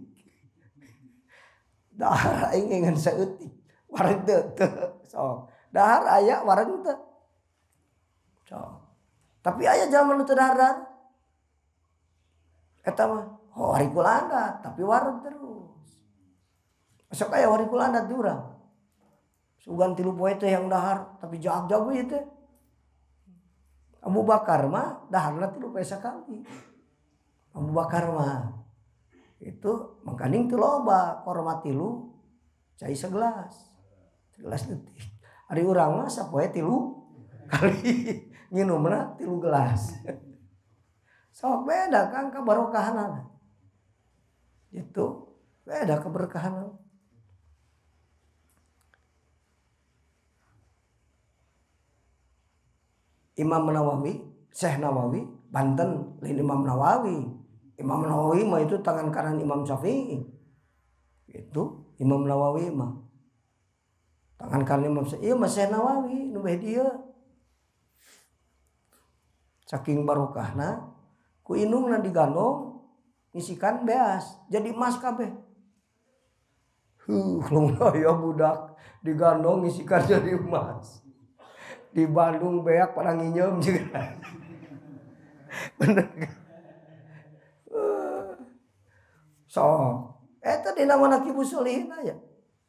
Dahar aing ngan saeutik. Wareg teu sok. Dahar aya wareg teu. Sok. Tapi aya jaman teu dahar. Eta mah hari kulanda tapi wareg terus. Sok aya hari kulanda di urang. Sugan 3 poe teh yang dahar tapi jago ieu teh. Abu Bakar mah daharna 3 poe sakali. Abu Bakar mah itu mangkaning teu loba korma 3 cai segelas. Segelas detik. Ari urang mah sapoe 3 kali nginumna 3 gelas. Sok beda kan kabarokahanna. Itu beda keberkahan. Imam Nawawi, Syekh Nawawi, Banten lain Imam Nawawi. Imam Nawawi mah itu tangan kanan Imam Syafi'i. Itu Imam Nawawi mah tangan kanan Imam Syafi'i. Iya mah Syekh Nawawi nu beh dieu. Saking barokahna ku indungna digandong ngisikan beas jadi emas kabeh. Lamun aya budak digandong ngisikan jadi emas. Di Bandung beak pada nginjem juga. Bener. So, eta dina mana Kibu Solihin aya.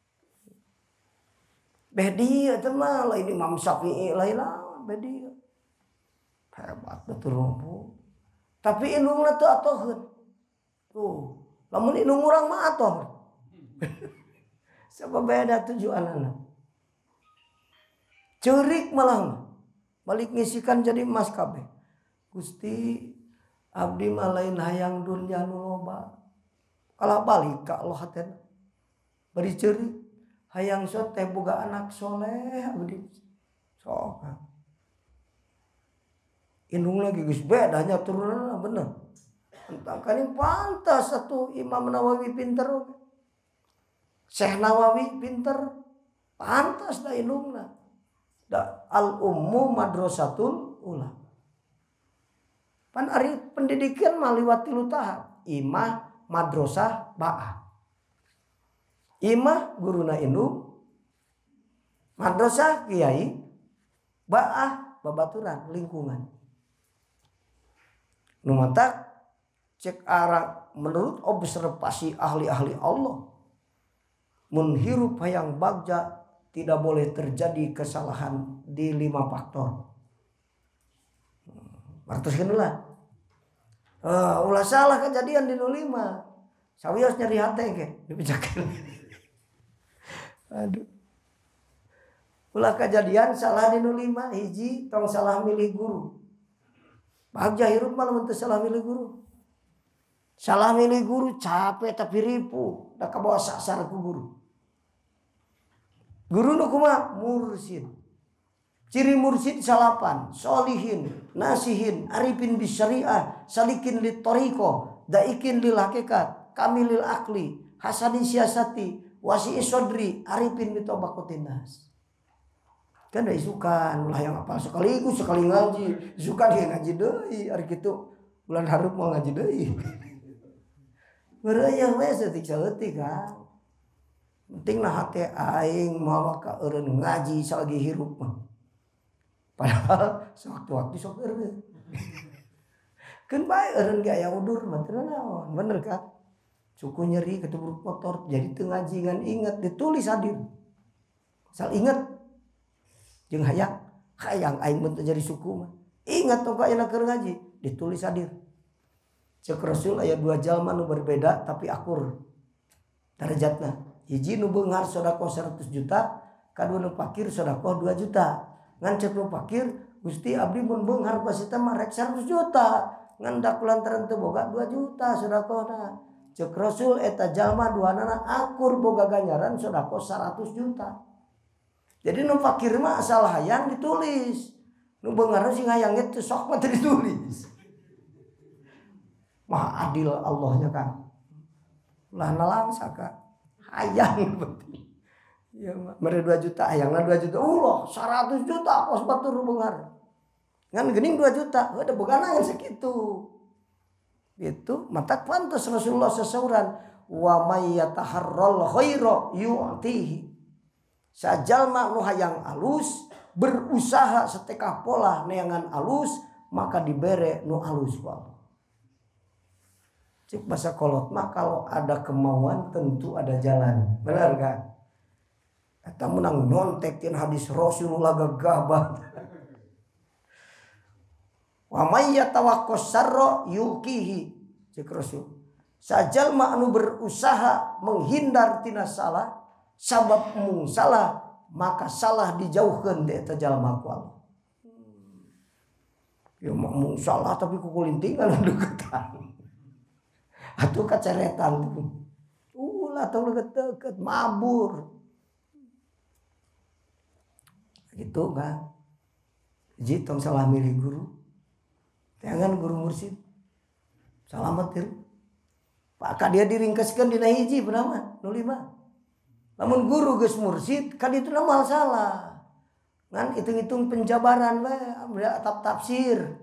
Beh dieu teh mah lain Imam Syafi'i lain lawan beh dieu. Hebat betul rumpu. Tapi indungna teu atoheun. Tuh, lamun indung urang mah atoh. Siapa beda tujuanana. Ceurik malah balik ngisikan jadi emas kabeh. Gusti abdi mah lain hayang dunya nu loba. Kalah balik ka Allah teh. Bari ceurik hayang sok teh boga anak soleh abdi. Sok. Indung lagi geus beda nya turunna bener. Entah kali pantas satu Imam Nawawi pinter. Syekh Nawawi pinter. Pantas da indungna. Da al-ummu madrasatul ula. Pan ari pendidikan mah liwat 3 tahap. Imah, madrasah, ba'ah. Imah guruna indung. Madrasah kiai. Ba'ah babaturan lingkungan. Nu mata cek arah menurut observasi ahli-ahli Allah. Mun hirup hayang bagja tidak boleh terjadi kesalahan di 5 faktor. Martoskeun heula. Ulah salah kejadian di 5. Sawios nyeri hate ge dipijakeun. Aduh. Ulah kejadian salah di 5 hiji tong salah milih guru. Bagja hirup mah lamun teu salah milih guru. Salah milih guru capek tapi ripuh, da kabawa sasar ku guru. Guru nu kumaha? Mursyid. Ciri mursyid 8, solihin, nasihin, arifin bisyariah, salikin lit thariqah, daikin lil hakikat, kamilil akli, hasani siasati, wasi isodri, arifin bitobakutin nas. Kan da isukan ulah yang apal sekaligus sekali ngaji isukan dia ngaji deui ari kitu bulan hareup mau ngaji deui beureuh we saeutik saeutik Kang penting nah hate aing mawa ka eureun ngaji salagi hirup mah padahal sewaktu-waktu sok eureun keun bae eureun ge aya udur mah teu naon bener Kang suku nyeri ketubruk motor jadi teu ngaji ngan inget ditulis hadir asal inget jeung hayang aing mun jadi suku mah ingat tong ayeuna keur ngaji ditulis hadir cek Rasul aya 2 jalma nu berbeda tapi akur derajatna hiji nu beunghar sedekah 100 juta kadua nu fakir sedekah 2 juta ngan cek nu fakir Gusti abdi mun beunghar pasita mah rek 100 juta ngan dak lantaran teu boga 2 juta sedekahna cek Rasul eta jalma duanana akur boga ganjaran sedekah 100 juta. Jadi nu fakir mah asal hayang ditulis. Nu beunghar sing hayang teh sok mah teu ditulis. Maha adil Allahnya Kang. Ulah nalangsa Kang. Hayang penting. Ya mere 2 juta hayangna 2 juta. Allah 100 juta kos batur beunghar. Ngan geuning 2 juta, heuh da bogana yang sakitu. Gitu, mata pantas Rasulullah sasauran wa may yataharral khaira yu'tihi. Sajalma nu hayang alus berusaha setekah pola neangan alus maka dibere nu alus ku Allah. Cik bahasa kolot mah kalau ada kemauan tentu ada jalan. Benar kan? Eta menang nyontek tin hadis Rasulullah gagah. Wa may yatawaqqas sarra yuqihi. Cik Rasul. Sajalma anu berusaha menghindar tina salah sabab mung salah maka salah dijauhkeun di eta jalma ku Allah. Ya mung salah tapi ku kulintingan deketan. Atuh kaceretan. Ulah tong deket-deket mabur. Gitu kan. Ji tong salah milih guru. Jangan guru mursyid. Salamet tir. Pak dia diringkeskeun dina hiji beunama nu 5. Lamun guru geus mursyid kan itu nama salah. Ngan hitung-hitung penjabaran we atap tafsir.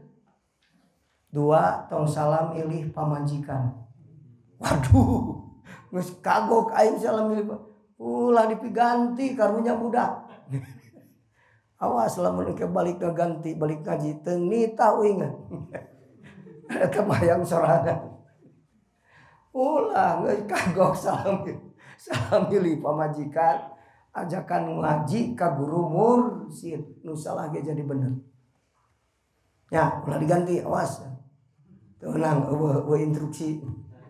2 tong salam ilih pamajikan. Waduh, geus kagok aing salam ilih. Ulah dipiganti karunya budak. Awas lamun engke balik ganti balik ngaji teu nita uingan. Eta bayang sorangan. Ulah geus kagok salam milih pamajikan ajakan ngaji ka guru mursyid nu salah ge jadi bener ya ulah diganti awas tenang eueuh instruksi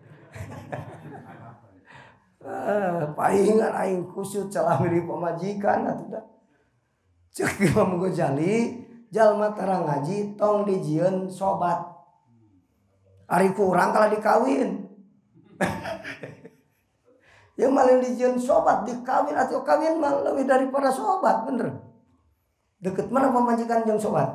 palingan aing kusut salah milih pamajikan atuh da ceuk Imam Ghazali jalma tara ngaji tong dijieun sobat ari kurang kala dikawin yang malah dijieun sobat dikawin atau kawin mah lebih daripada sobat bener. Deket mana pamajikan jeung sobat?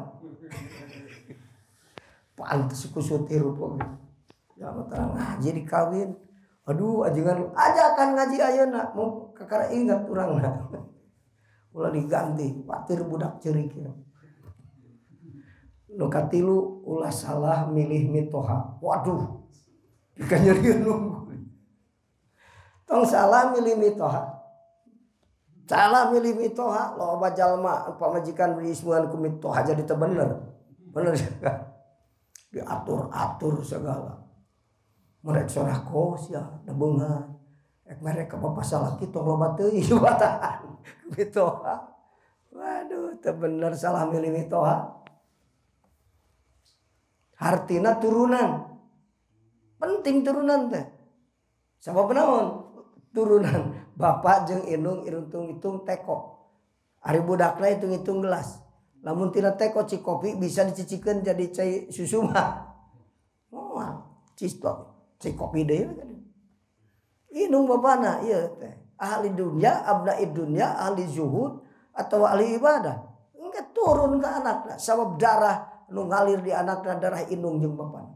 Pantes kusut hirup oge. Ya mah ngaji dikawin. Aduh ajengan ajakan ngaji ayeuna mun kakara ingat urangna. Ulah diganti patir budak ceurik ya. Nu katilu ulah salah milih mitoha. Waduh. Pika nyerieun nunggu. Tong salah milih mitoha. Salah milih mitoha loba jalma pamajikan diismuan ku mitoha jadi teu bener. Bener kan? Diatur-atur segala. Merek sorako sia da beungan. Ek merek ka papasalaki tong loba teuing bataan mitoha. Waduh teu bener salah milih mitoha. Hartina turunan. Penting turunan teh. Sabab naon? Turunan bapak jeung indung iruntung-itung teko. Ari budakna hitung-hitung gelas. Lamun tina teko cikopi bisa dicicikeun jadi cai susu mah. Moal cikopi deui kan. Indung bapana ieu teh ahli dunya, abnaid dunya, ahli zuhud atau ahli ibadah. Engke turun ke anakna sabab darah nu ngalir di anakna darah indung jeung bapana.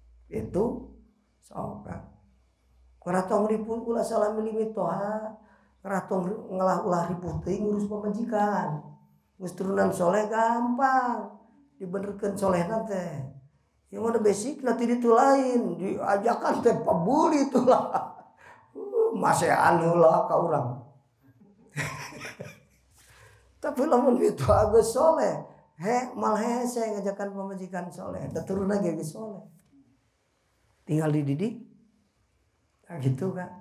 Itu sok Kang. Karatong dipun ulah salah milih mitoha Ratong ulah ribuh teuing ngurus pamajikan. Geus turunan soleh gampang dibenerkeun solehna teh. Yang mana basic nanti itu lain diajakan teh pabuli itu lah. Masih anu lah ka urang. Tapi lamun itu agus soleh, malah hese ngajakan pamajikan soleh, da turunan ge soleh. Tinggal dididik. Nah gitu kan.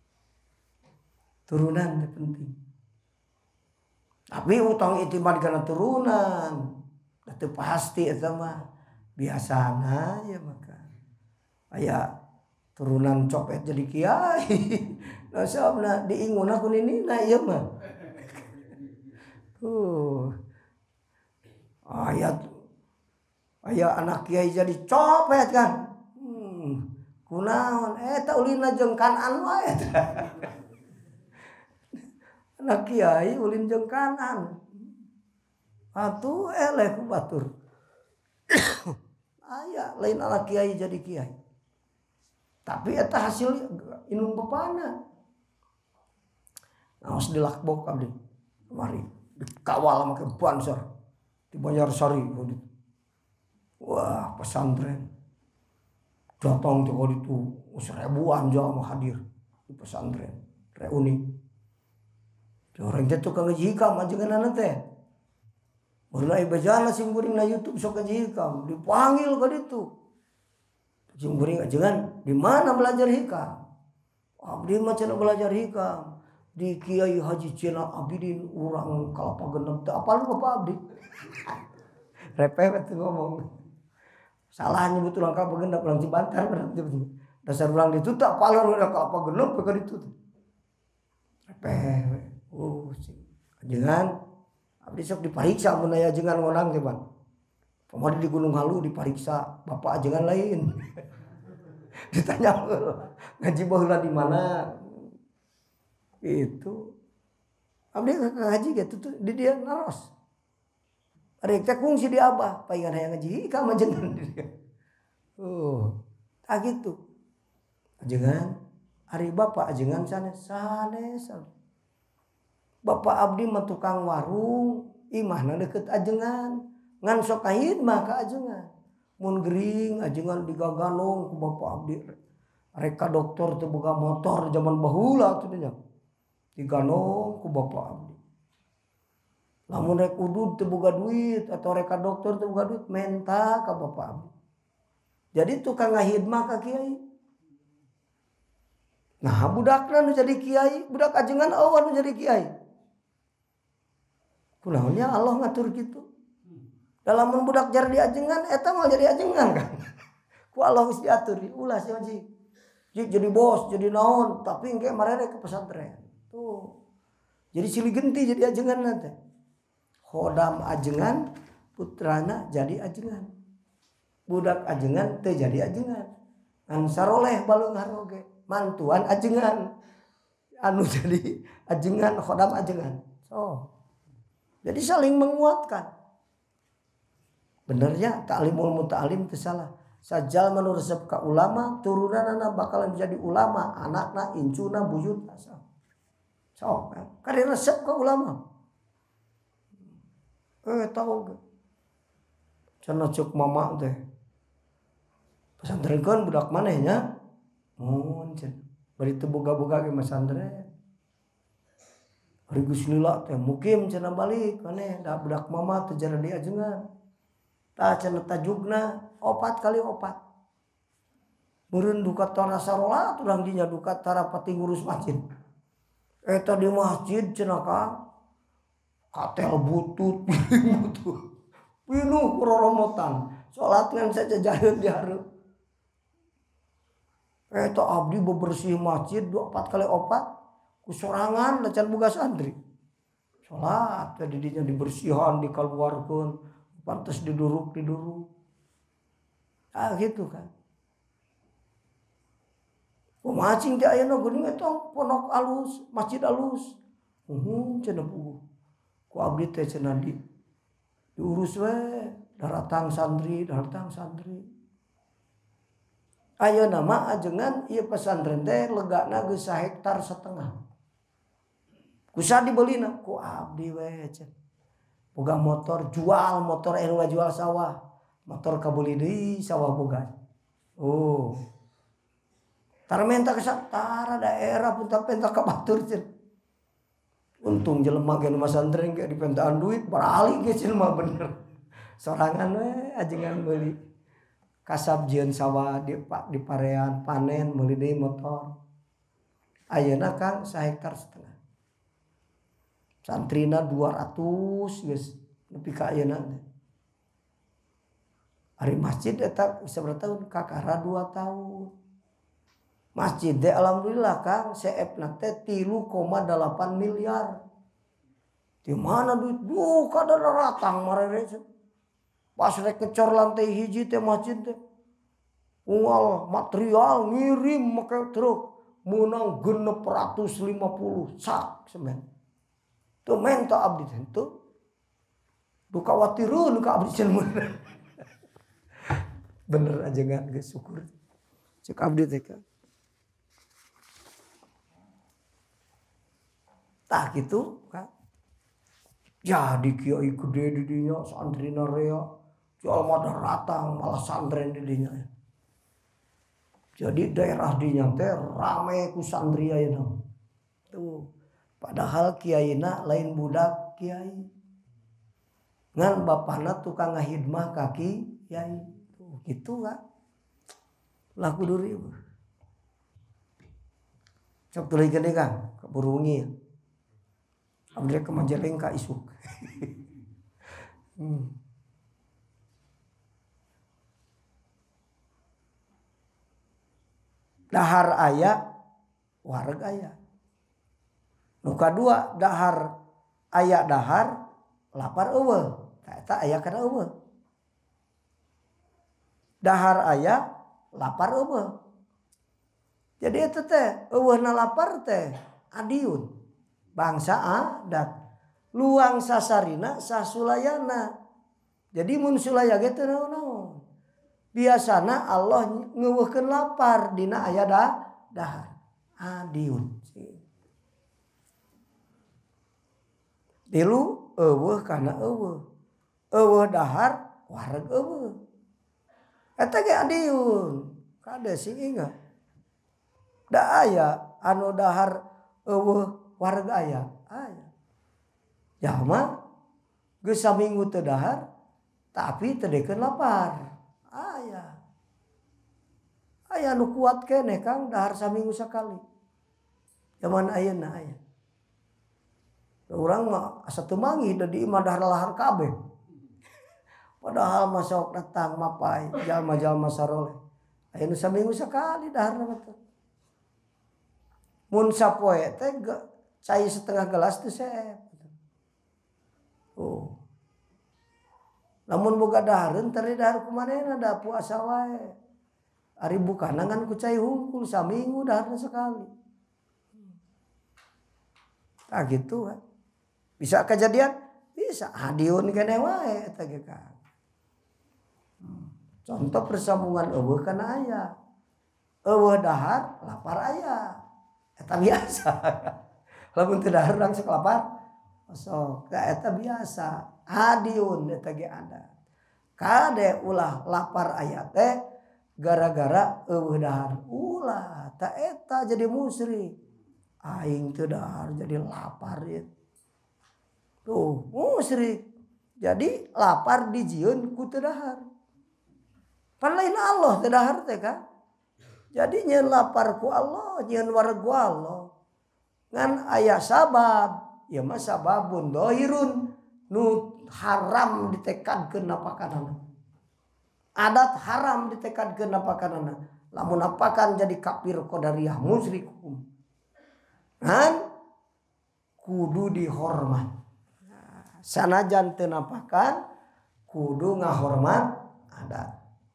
Turunan itu penting. Tapi utang itimat karena turunan, itu pasti itu mah biasana ya maka. Aya turunan copet jadi kiai. Nah sabna diingun aku nini nah ieu mah. Aya anak kiai jadi copet kan. Kunaon eta ulina jeung kanan wae. Anak kiai ulin jeung kanan. Atuh eleh ku batur. Aya lain anak kiai jadi kiai. Tapi eta hasil inung bapana. Naos dilakbok abdi. Kemari dikawal make banser di Banjarsari. Wah, pesantren. Datang tuh itu seribuan jamaah hadir di pesantren. Reuni. Orang jatuh ke ngaji hikam ajengan teh. Mulai bejana sing kuring na YouTube sok ngaji hikam, dipanggil ke ditu. Sing kuring ajengan di mana belajar hikam? Abdi mah cenah belajar hikam di Kiai Haji Cina Abidin urang Kalapa Genep teh apal Bapak Abdi. Repet ngomong. Salah nyebut urang Kalapa Genep urang Cibantar berarti. Dasar urang ditu tak apal urang Kalapa Genep ka ditu. Repet. Ajengan abdi sok dipariksa mun aya ajengan ngonang teh Bang. Pamari di Gunung Halu dipariksa, bapak ajengan lain. Ditanya ngaji baheula di mana? Itu. Abdi ngaji gitu tuh di dia naros. Arek teh kungsi di Abah, paingan hayang ngaji ka ajengan di dia. Gitu. Ajengan ari bapak ajengan sanes. Bapak Abdi mah tukang warung, imahna deket ajengan, ngan sok kahid mah ka ajengan. Mun gering ajengan digaganong ku Bapak Abdi. Reka dokter teu boga motor zaman baheula teh nya. Diganong ku Bapak Abdi. Lamun rek udud teu boga duit atau reka dokter teu boga duit menta ka Bapak Abdi. Jadi tukang ngahidmah ka kiai. Nah budakna nu jadi kiai, budak ajengan eueuh nu jadi kiai. Kunaonnya Allah ngatur gitu. Dalam budak jar di ajengan eta mau jadi ajengan kan. Ku Allah geus diatur diulah si Haji. Jadi bos, jadi naon, tapi engke marere ke pesantren. Tuh. Jadi silih genti jadi ajengan nanti. Khodam ajengan, putrana jadi ajengan. Budak ajengan teu jadi ajengan. An saroleh baleung haroge, mantuan ajengan. Anu jadi ajengan, khodam ajengan. Jadi saling menguatkan. Benernya ta'limul muta'alim itu salah. Sajal menurut ka ulama, turunanna bakalan jadi ulama, anakna incuna buyutna. Kade resep ka ulama. Tahu gak? Cenah cuk mama teh. Pesantrenkeun budak manehnya? Mun cen. Bari teu boga-boga ge pesantren. Hari Gus Lila teh mukim cenah balik maneh da budak mama teh jara di ajengan. Tah cenah tajugna 4 kali 4. Meureun duka tara sarolat urang dinya duka tara pati ngurus masjid. Eta di masjid cenah ka katel butut butut. Pinuh roromotan. Salat ngan sajajaheun di hareup. Eta abdi bebersih masjid 4 kali 4. Kusorangan lacan boga santri. Salat tadi dinya dibersihan dikaluarkeun, pantes diduruk. Gitu kan. Pemacing teh ayeuna geuning eta pondok alus, masjid alus. Cenah puguh. Ku abdi teh cenah diurus we, daratang santri. Ayeuna mah ajengan ieu pesantren teh legana geus 1,5 hektar. Kusa dibelina ku abdi we cenah. Boga motor jual motor anu ngajual sawah. Motor kabeli deui sawah boga. Oh. Tarmenta ke satara daerah pun tapenta ka batur cenah. Untung jelema ge nu masantren ge dipentaan duit barali ge cenah mah bener. Sorangan we ajengan meuli. Kasab jieun sawah di parean panen meuli deui motor. Ayeuna Kang 1,5 hektar. Santrina 200 geus nepi ka ayeuna. Ari masjid eta sabaraha tahun kakara 2 tahun. Masjid teh alhamdulillah Kang CF-na teh 3,8 miliar. Di mana duit? Duh kada ratang marere. Pas rek ngecor lantai hiji teh masjid teh. Unggal material ngirim make truk meunang 650 sak semen. Tuh menta abdi teh tuh. Duh khawatireun ka abdi cenah. Bener aja enggak geus syukur. Cek abdi teh Kang. Tah gitu Kang. Jadi kiai gede di dinya santrina rea. Jalma datang malah santren di dinya. Jadi daerah dinya teh rame ku santri ayeuna. Tuh. Padahal kiaina lain budak kiai. Ngan bapana tukang ngahidmah kaki kiai. Tuh gitu Kang. Laku duri. Sok tulikeun deui Kang, kaburu wengi. Abdi ke Majalengka isuk. Dahar aya, wareg aya. Nu kadua dahar aya dahar, lapar eueuh. Eta aya kana eueuh. Dahar aya, lapar eueuh. Jadi eta teh eueuhna lapar teh adiun. Bangsa adat. Luang sasarina sasulayana. Jadi mun sulaya ge teu naon-naon. Biasana Allah ngeuweuhkeun lapar dina aya dahar. Adiun. Tilu eueuh kana eueuh. Eueuh dahar wareg eueuh. Eta ge adiun. Kada sing ingat. Da aya anu dahar eueuh wareg aya. Aya. Jalma geus saminggu teu dahar tapi teu dekeun lapar. Aya. Aya nu kuat keneh Kang dahar saminggu sakali. Zaman ayeuna aya. Urang mah asa teu manggih da di imah dahar lahar kabeh. Padahal mah sok datang mapai jalma-jalma saroleh. Aya nu saminggu sakali daharna mah. Mun sapoe teh cai setengah gelas teh seep. Oh. Lamun boga dahareun tari dahar kumanehna da puasa wae. Ari bukana ngan ku cai hungkul saminggu daharna sekali. Ah gitu kan. Bisa kejadian? Bisa. Adiun keneh wae eta ge Kang. Contoh persambungan eueuh kana aya. Eueuh dahar lapar aya. Eta biasa. Lamun teu dahar urang sok lapar. Sok eta biasa. Adiun eta ge ada. Kade ulah lapar aya teh gara-gara eueuh dahar. Ulah ta eta jadi musyrik. Aing teu dahar jadi lapar ya. Tuh, musyrik. Jadi lapar dijieun ku teu dahar. Pan lain Allah teu dahar teh Kang. Jadi nyeun lapar ku Allah, nyeun wareg ku Allah. Ngan aya sabab, ya mah sababun dohirun nu haram ditekadkeun napakanana. Adat haram ditekadkeun napakanana. Lamun napakan jadi kafir qadariyah musyrik hukum. Ngan kudu dihormat. Sanajan teu napakan kudu ngahormat adat.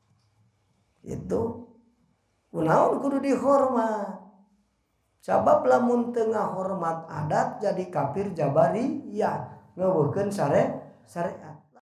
Itu kunaon kudu dihormat. Sabab lamun teu ngahormat adat jadi kafir jabariyah, ngeuweuhkeun syariat.